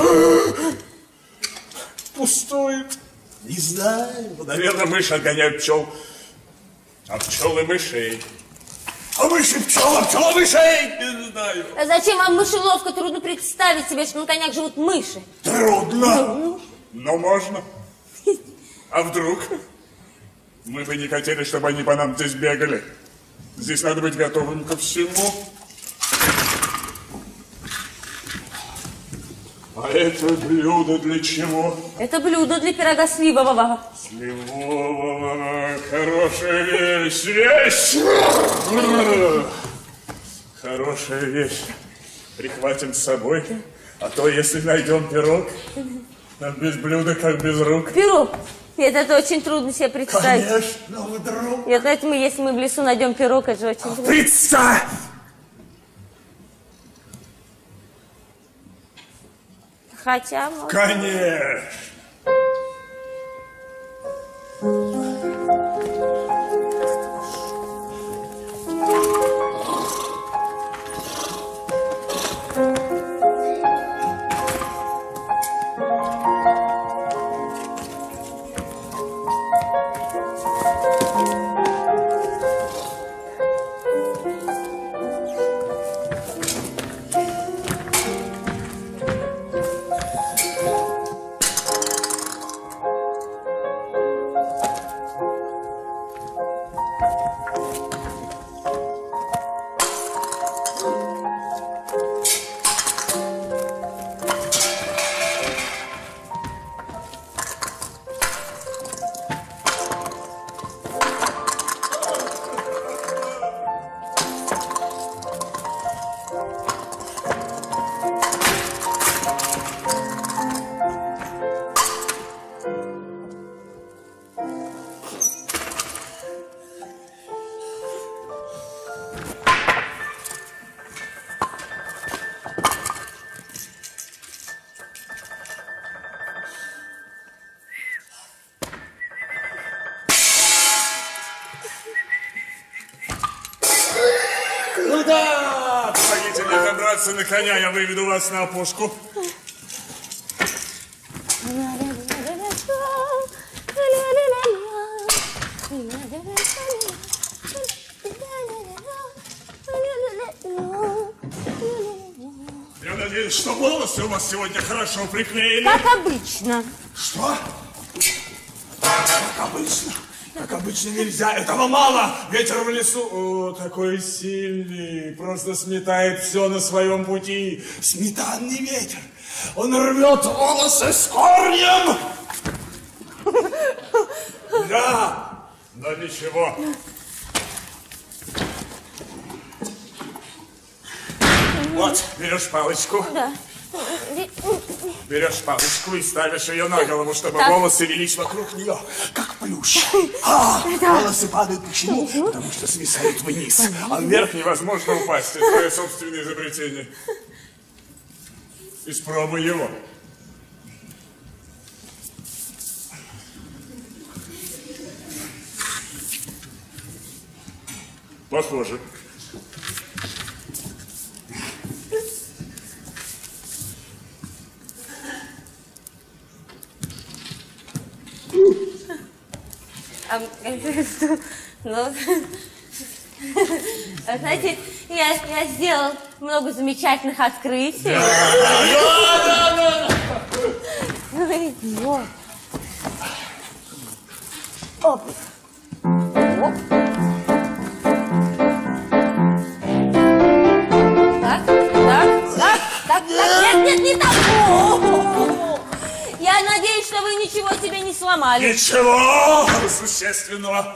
Пустует. Не знаю. Наверное, мыши отгоняют пчел. А пчелы мышей. А мыши пчел, а пчела мышей. Не знаю. А зачем вам мышеловка? Трудно представить себе, что на конях живут мыши. Трудно. Но можно. А вдруг? Мы бы не хотели, чтобы они по нам здесь бегали. Здесь надо быть готовым ко всему. А это блюдо для чего? Это блюдо для пирога сливового. Сливового. Хорошая вещь. Вещь! Хорошая вещь. Прихватим с собой. А то, если найдем пирог, нам без блюда, как без рук. Пирог? Нет, это очень трудно себе представить. Конечно, вдруг. Нет, поэтому, если мы в лесу найдем пирог, это же очень трудно. Представь! Хотя, может... Конечно! Куда? Помогите мне забраться на коня, я выведу вас на опушку. Я надеюсь, что волосы у вас сегодня хорошо приклеили. Как обычно. Что? Как обычно. Как обычно нельзя, этого мало. Ветер в лесу, о, такой сильный, просто сметает все на своем пути. Сметанный ветер. Он рвет волосы с корнем. Да, но ничего. Вот, берешь палочку. Да. Берешь палочку и ставишь ее на голову, чтобы Так. волосы велись вокруг нее, как плющ. А, волосы падают почему? Потому что свисают вниз, а вверх невозможно упасть. Это твое собственное изобретение. Испробуй его. Похоже. А, ну, знаете, я, я сделал много замечательных открытий. Да, да, да, да. Вот. Оп. Оп. Так, так, так, так, так, нет, нет, не так. О-о-о-о. Я надеюсь, что вы ничего себе не сломали. Ничего существенного.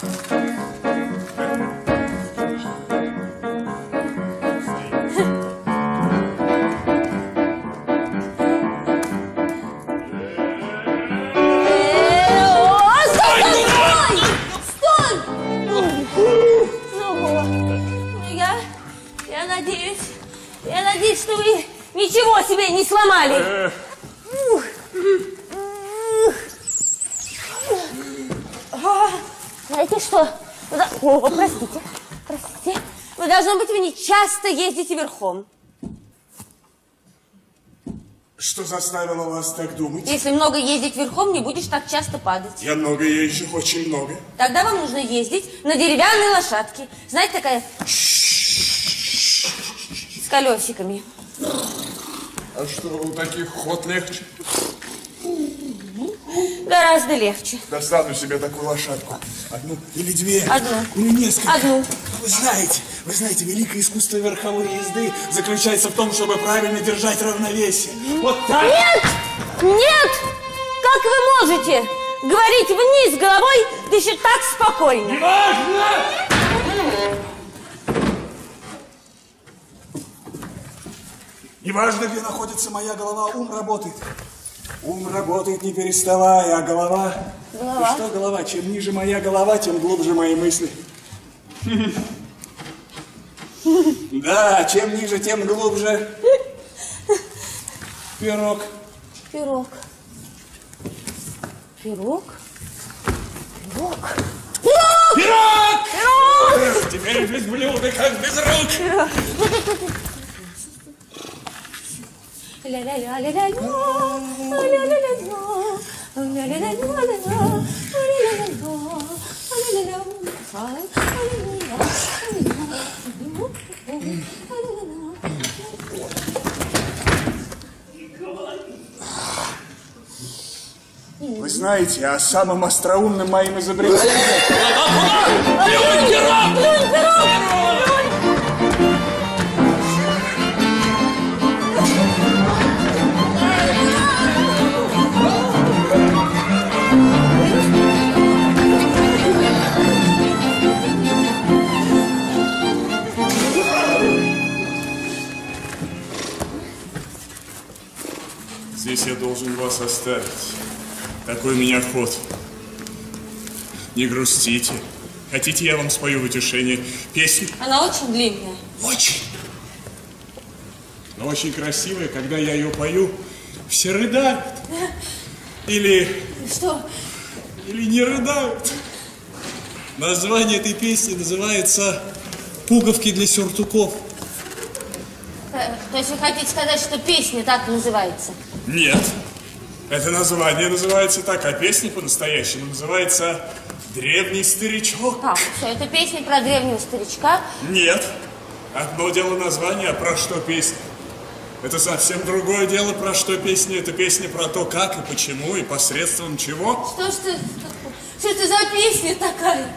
Я надеюсь, что вы ничего себе не сломали. А, знаете что? О, простите, простите. Вы, должно быть, вы не часто ездите верхом. Что заставило вас так думать? Если много ездить верхом, не будешь так часто падать. Я много езжу, очень много. Тогда вам нужно ездить на деревянной лошадке. Знаете, такая... С колесиками. А что, у таких ход легче? Гораздо легче. Достану себе такую лошадку. Одну или две. Одну. Или несколько. Одну. Вы знаете, вы знаете, великое искусство верховой езды заключается в том, чтобы правильно держать равновесие. Вот так. Нет! Нет! Как вы можете говорить вниз головой, да еще так спокойно? Неважно! Неважно, где находится моя голова, ум работает. Ум работает, не переставая, а голова... Голова? И что голова? Чем ниже моя голова, тем глубже мои мысли. Да, чем ниже, тем глубже. Пирог. Пирог. Пирог? Пирог? Пирог! Пирог! Пирог! Теперь без блюда, как без рук. Пирог. Ля-ля-ля-ля-ля-ля, ля-ля-ля-ля, ля-ля-ля-ля-ля, Вы знаете, о самом остроумном моим изобретением... Плюнь, пирог! Плюнь, пирог! Здесь я должен вас оставить. Такой у меня ход. Не грустите. Хотите, я вам спою в утешение песню? Она очень длинная. Очень. Но очень красивая. Когда я ее пою, все рыдают. Или... Что? Или не рыдают. Название этой песни называется «Пуговки для сюртуков». То есть вы хотите сказать, что песня так называется? Нет. Это название называется так, а песня по-настоящему называется «Древний старичок». А, что, это песня про древнего старичка? Нет. Одно дело название, а про что песня? Это совсем другое дело, про что песня. Это песня про то, как и почему, и посредством чего. Что ж ты... Что это за песня такая?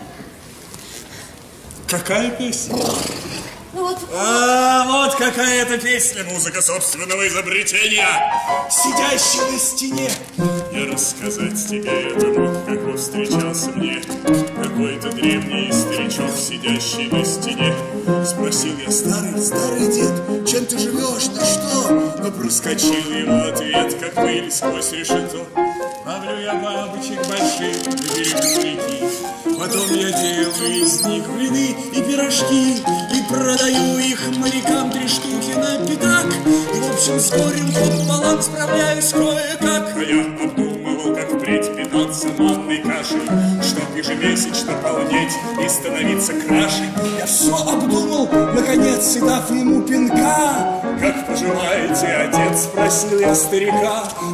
Какая песня? Ну вот... А, вот какая это песня. Музыка собственного изобретения. Сидящий на стене. Я рассказать тебе это мог, как он встречался мне. Какой-то древний старичок, сидящий на стене. Спросил я: старый, старый дед, чем ты живешь, на что? Но проскочил ему ответ, как пыль сквозь решето. Ловлю я бабочек больших на берегу реки. Потом я делаю из них блины и пирожки. И продаю их морякам три штуки на пятак. И в общем с горем пополам справляюсь кое-как. А я обдумывал, как впредь питаться манной кашей, чтоб ежемесячно полнеть и становиться краше. Я все обдумал, наконец, и дав ему пинка. Как поживаете, отец? Спросил я старика. В роду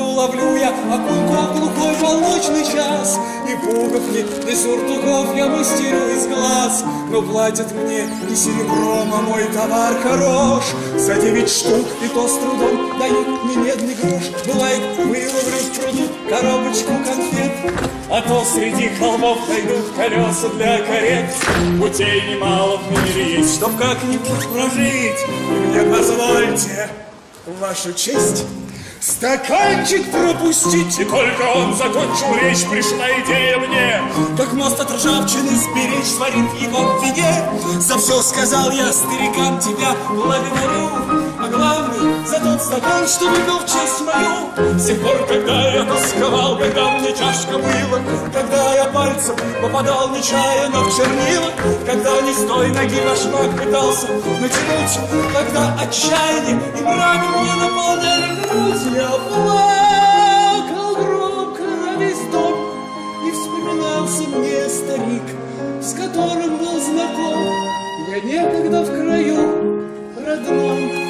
воду ловлю я окунков глухой полночный час. И пугов ли, и сюртуков я мастерю из глаз. Но платят мне не серебром, а мой товар хорош. За девять штук и то с трудом дают мне медный грош. Бывает, выловлю в пруду коробочку конфет, а то среди холмов найдут колеса для карет. Путей немало в мире есть, чтоб как-нибудь прожить. И мне позвольте, вашу честь, стаканчик пропустить. И только он закончил речь, пришла идея мне, как мост от ржавчины сберечь, сварив его в вине. За все сказал я старикам, тебя благодарю, а главное за тот стакан, что выпил в честь мою. С тех пор, когда я тосковал, когда мне тяжко было, когда я пальцем попадал нечаянно в чернила, когда не с той ноги на шмак пытался натянуть, когда отчаяние и мрак мне наполняли грудь, я плакал громко на весь дом, и вспоминался мне старик, с которым был знаком я некогда в краю родном.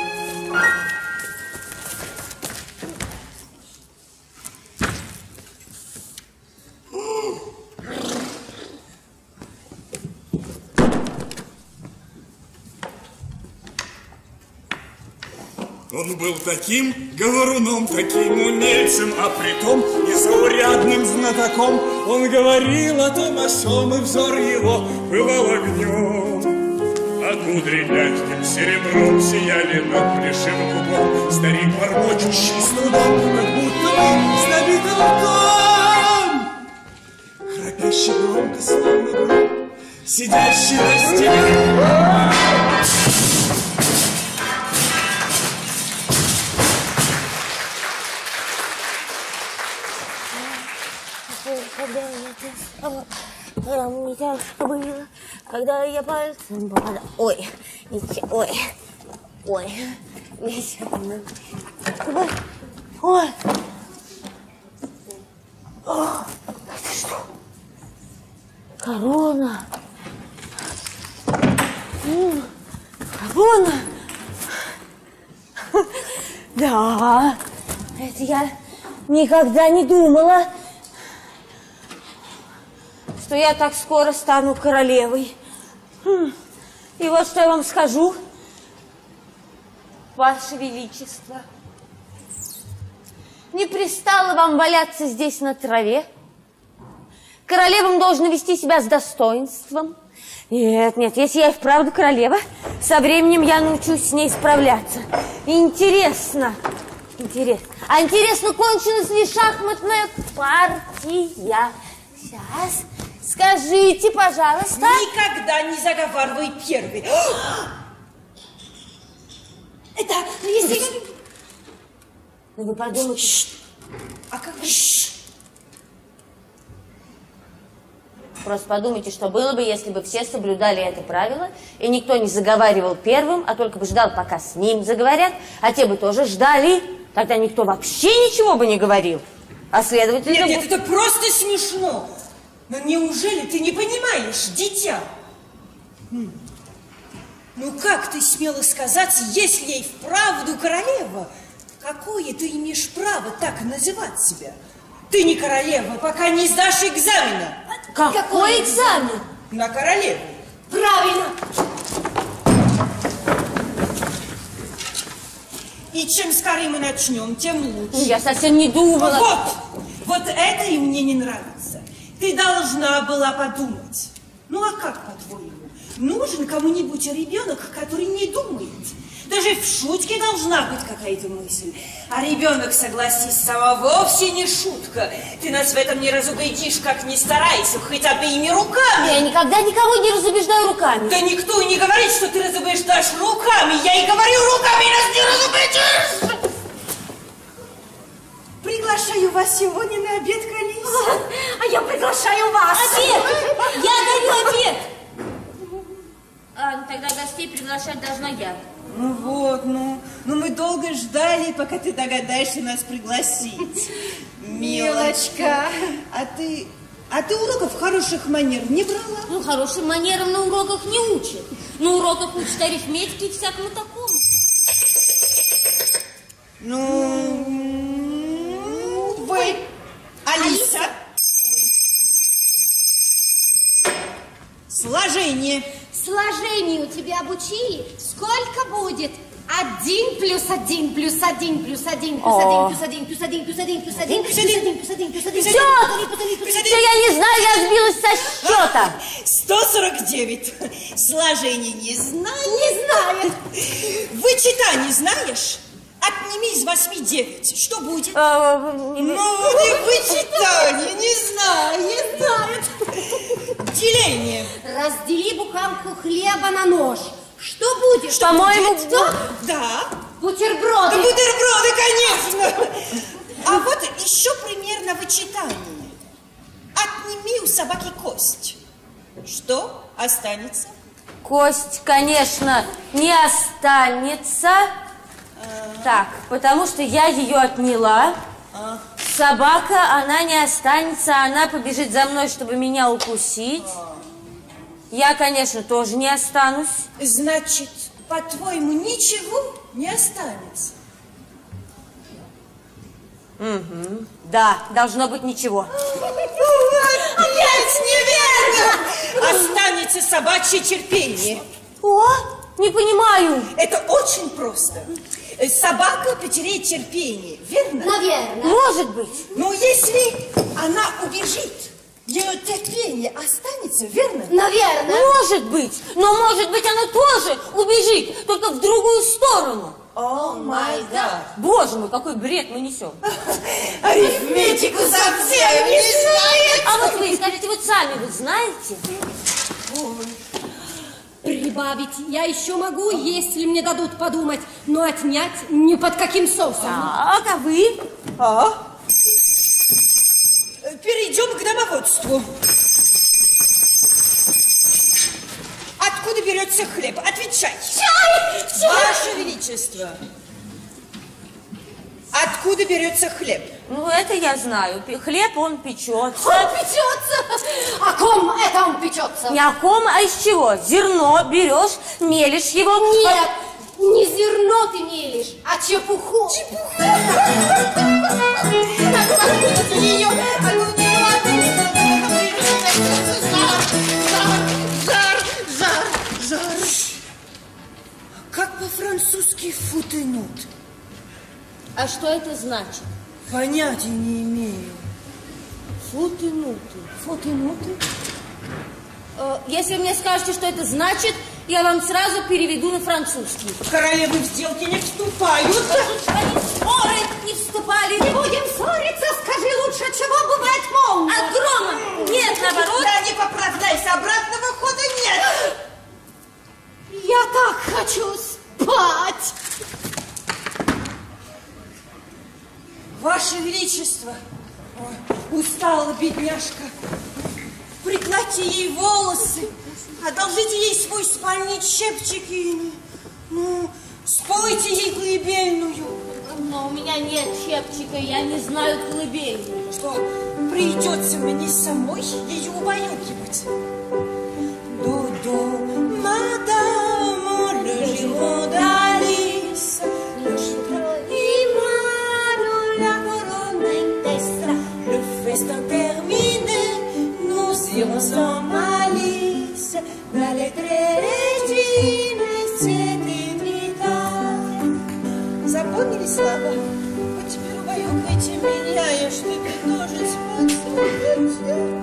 Он был таким говоруном, таким умельцем, а притом незаурядным знатоком. Он говорил о том, о сём, и взор его пылал огнем. А кудри мягким серебром сияли над плешивым губом. Старик, бормочущий с трудом, как будто бы с набитым ртом, храпящий громко, словно гром, сидящий на стене. Когда я тесала, мне тяжко было, когда я пальцем попадала. Ой, ничего, ой, ой, ничего. Ой, о, это что? Корона. М, корона. Да, это я никогда не думала, что я так скоро стану королевой. И вот что я вам скажу, Ваше Величество. Не пристало вам валяться здесь на траве. Королевам должны вести себя с достоинством. Нет, нет, если я и вправду королева, со временем я научусь с ней справляться. Интересно, интересно. А интересно, кончилась ли шахматная партия? Сейчас. Скажите, пожалуйста. Никогда не заговаривай первый. Это, если... Ну, вы подумайте. А как вы... Просто подумайте, что было бы, если бы все соблюдали это правило, и никто не заговаривал первым, а только бы ждал, пока с ним заговорят, а те бы тоже ждали. Тогда никто вообще ничего бы не говорил. А следовательно... Нет, нет, это просто смешно. Но неужели ты не понимаешь, дитя? Ну как ты смела сказать, если я и вправду королева, какое ты имеешь право так называть себя? Ты не королева, пока не сдашь экзамена. Какой, Какой экзамен? На королеву. Правильно. И чем скорее мы начнем, тем лучше. Я совсем не думала. Вот, вот это и мне не нравится. Ты должна была подумать. Ну а как, по-твоему? Нужен кому-нибудь ребенок, который не думает. Даже в шутке должна быть какая-то мысль. А ребенок, согласись, сама вовсе не шутка. Ты нас в этом не разубедишь, как ни старайся, хоть обеими руками. Я никогда никого не разубеждаю руками. Да никто и не говорит, что ты разубеждаешь руками. Я и говорю руками, нас не разубедишь. Приглашаю вас сегодня на обед к Алисе. А, а я приглашаю вас. Обед! Я даю обед! А, ну тогда гостей приглашать должна я. Ну вот, ну, ну мы долго ждали, пока ты догадаешься нас пригласить. Милочка, а ты, а ты уроков хороших манер не брала? Ну, хорошим манерам на уроках не учат. На уроках учат арифметике и всякому такому. Ну, Алиса. Сложение. Сложение у тебя обучили? Сколько будет? Один плюс один плюс один плюс один плюс один плюс один плюс один плюс один плюс один плюс один плюс один плюс один. Все, я не знаю, я сбилась со счета. сто сорок девять. Сложение не знаю. Не знает. Вычитание знаешь? Отними из восьми девять. Что будет? Ну, не вычитание, не знаю, не знает. Деление. Раздели буханку хлеба на нож. Что будет? Что, по-моему, что? Да. Бутерброды. Да, бутерброды, конечно. А вот еще примерно вычитание. Отними у собаки кость. Что останется? Кость, конечно, не останется. А... Так, потому что я ее отняла. А... Собака, она не останется, она побежит за мной, чтобы меня укусить. А... Я, конечно, тоже не останусь. Значит, по-твоему, ничего не останется? Угу. Да, должно быть ничего. Опять неверно! Останется собачье терпение. О, не понимаю. Это очень просто. Собака потеряет терпение, верно? Наверное. Может быть. Но если она убежит, ее терпение останется, верно? Наверное. Может быть. Но может быть она тоже убежит, только в другую сторону. О май гад. Боже мой, какой бред мы несем. Арифметику совсем не знает. А вот вы скажите, вот сами вы знаете? Прибавить я еще могу, если мне дадут подумать, но отнять ни под каким соусом. Так, а вы? А? Перейдем к домоводству. Откуда берется хлеб? Отвечай. Чай! Чай! Ваше Величество. Откуда берется хлеб? Ну, это я знаю. Хлеб, он печется. Он печется? О ком это он печется? Не о ком, а из чего? Зерно берешь, мелешь его. Нет, не зерно ты мелешь, а чепуху. Чепуху. Ее, жар, жар, жар. Как по-французски футенут? А что это значит? Понятия не имею. Футенуты. Футенуты? Э, если вы мне скажете, что это значит, я вам сразу переведу на французский. Королевы в сделки не вступают. Они в споры не вступали. Не будем ссориться, скажи лучше, чего бывает молния. От грома. Нет, наоборот. Да, не поправляйся, обратного хода нет. Я так хочу спать. Ваше Величество, устала бедняжка. Пригладьте ей волосы, одолжите ей свой спальный чепчик и, ну, спойте ей колыбельную. Но у меня нет чепчика, я не знаю колыбельную. Что, придется мне самой ее убаюкивать? Додо, мадам, le giron d'Alice, le chagrin et la couronne intestra, le festin terminé, nous irons sans malice, la lettre regine, c'était vital. Запомнили слова? А теперь убаюкайте меня, я что-то тоже спать.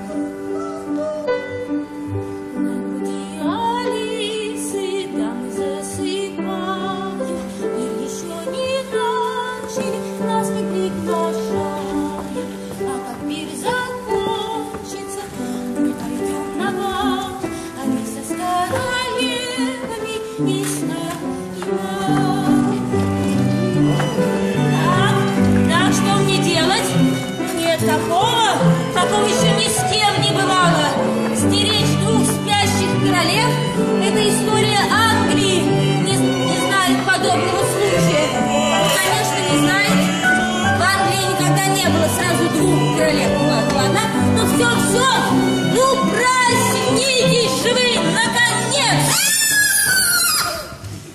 Такого, такого еще ни с кем не бывало. Стеречь двух спящих королев – это история Англии. Не, не знает подобного случая. Конечно, не знает. В Англии никогда не было сразу двух королев. Ладно, ладно. Ну все, все. Ну, проснитесь же вы, наконец!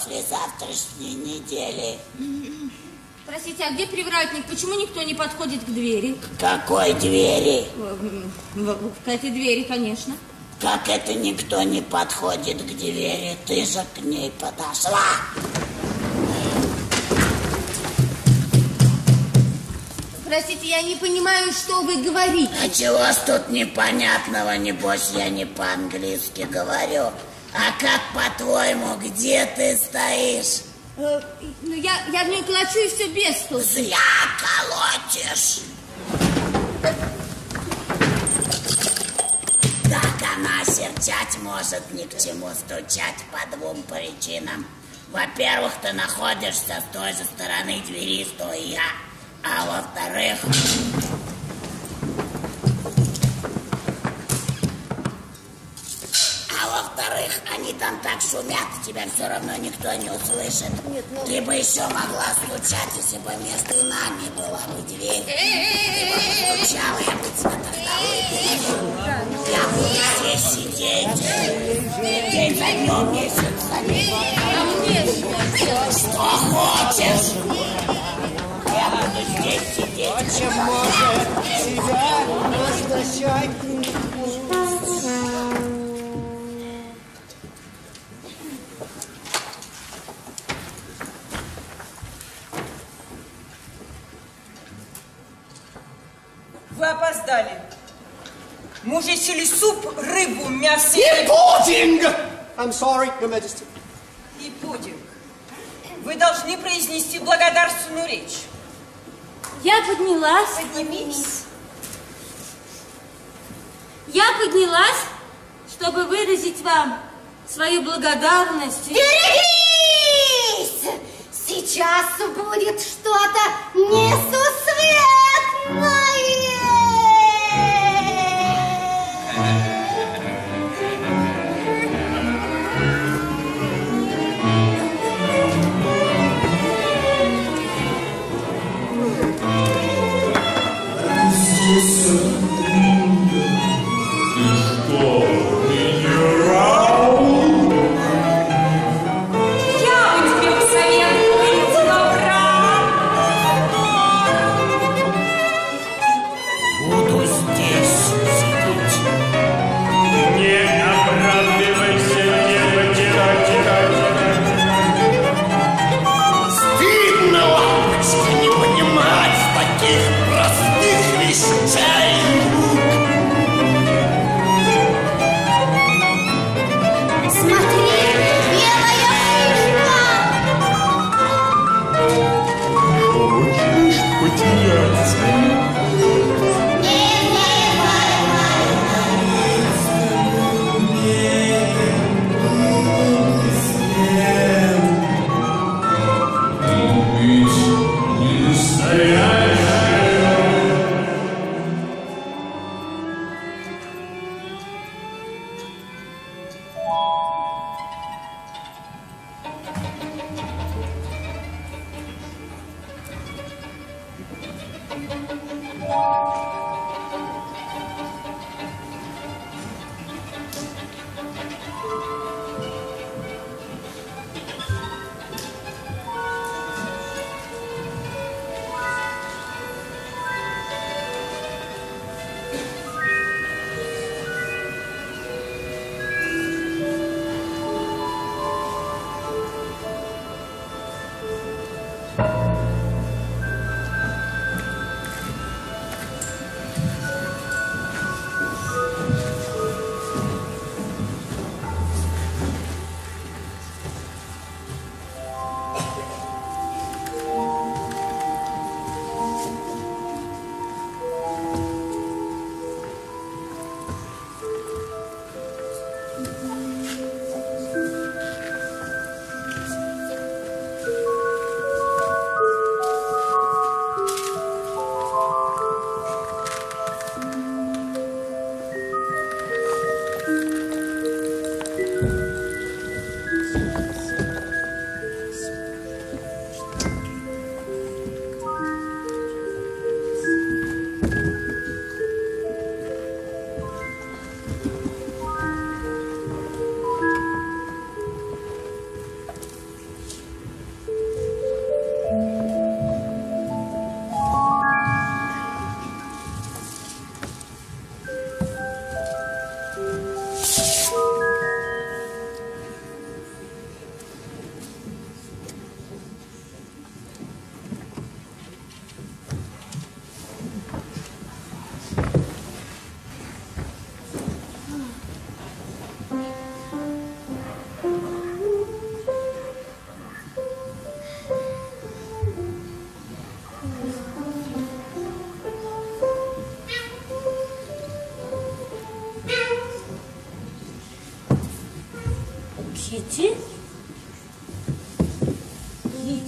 послезавтрашней недели. Простите, а где привратник? Почему никто не подходит к двери? К какой двери? К этой двери, конечно. Как это никто не подходит к двери? Ты же к ней подошла. Простите, я не понимаю, что вы говорите. А чего ж тут непонятного? Небось, я не по-английски говорю. А как, по-твоему, где ты стоишь? Э, ну, я, я в ней колочу и все без толку. Зря колотишь. Так она серчать может, ни к чему стучать по двум причинам. Во-первых, ты находишься с той же стороны двери, что и я. А во-вторых... А во-вторых, они там так шумят, тебя все равно никто не услышит. Нет, ну... Ты бы еще могла стучать, если бы между нами была бы дверь. Ты бы стучала, я бы тебя тогда выпила. Я буду здесь сидеть. День за днем, месяц за месяцем. А мне что? Что хочешь? Я буду здесь сидеть. Очень может себя назначать. Вы опоздали. Мы уже сели суп, рыбу, мясо... И пудинг! I'm sorry, Your Majesty. И пудинг. Вы должны произнести благодарственную речь. Я поднялась. Поднимись. Я поднялась, чтобы выразить вам свою благодарность. Берегись! Сейчас будет что-то несусветное.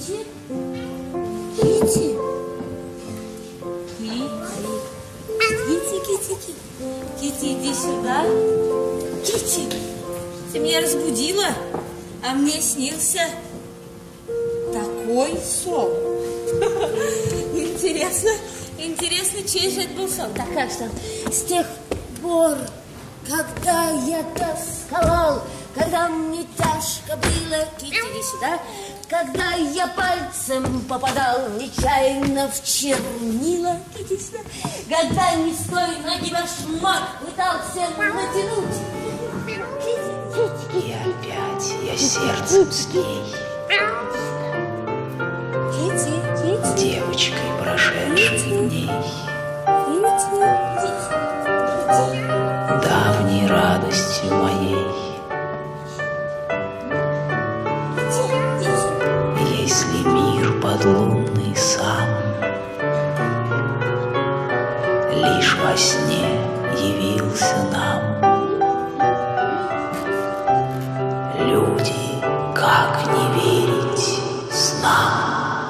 Кити? Кити? Кити, Кити, Кити. Кити, иди сюда. Кити, ты меня разбудила, а мне снился такой сон. Интересно, интересно, чей же это был сон? Так, как что? С тех пор, когда я тосковал, когда мне тяжко было, Кити, иди сюда, когда я пальцем попадал нечаянно в чернила, Кити, сюда, когда не с той ноги башмак пытался натянуть. И опять я сердцем с ней, Кити, Кити, девочкой, прошедшей дней, давней радостью моей. Если мир подлунный сам лишь во сне явился нам, люди, как не верить снам?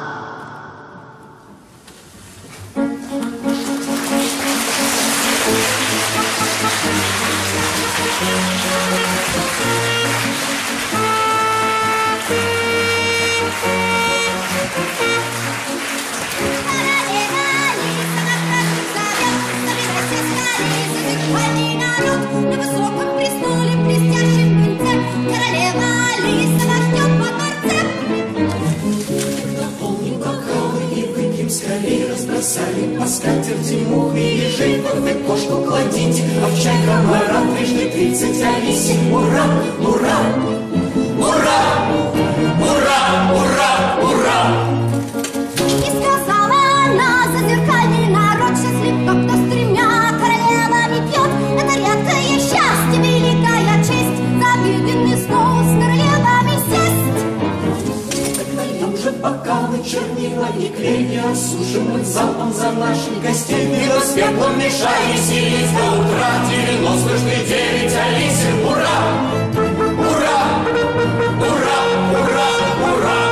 На высоком престоле, блестящем венце, королева Алиса вас ждет во дворце. Наполним бокалы и выпьем скорей, разбросали по скатерти мух и ежей. В кошку кладите, а в чай комара трижды тридцать Алисе. Ура, ура, ура, ура, ура, ура! И сказала она, зазеркальный народ счастлив, тот, кто с тремя королевами пьет. Это редкое счастье, великая честь, за обеденный стол с королевами сесть. Так нальем же бокалы, чернила и клей, и осушим их залпом за наших гостей. Вино с пеплом мешай, веселись до утра, девяносто девять Алисе. Ура! Ура! Ура! Ура! Ура!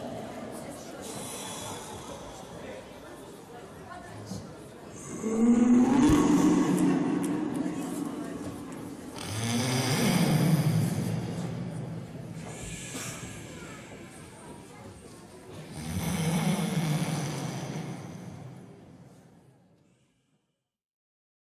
Mm-hmm.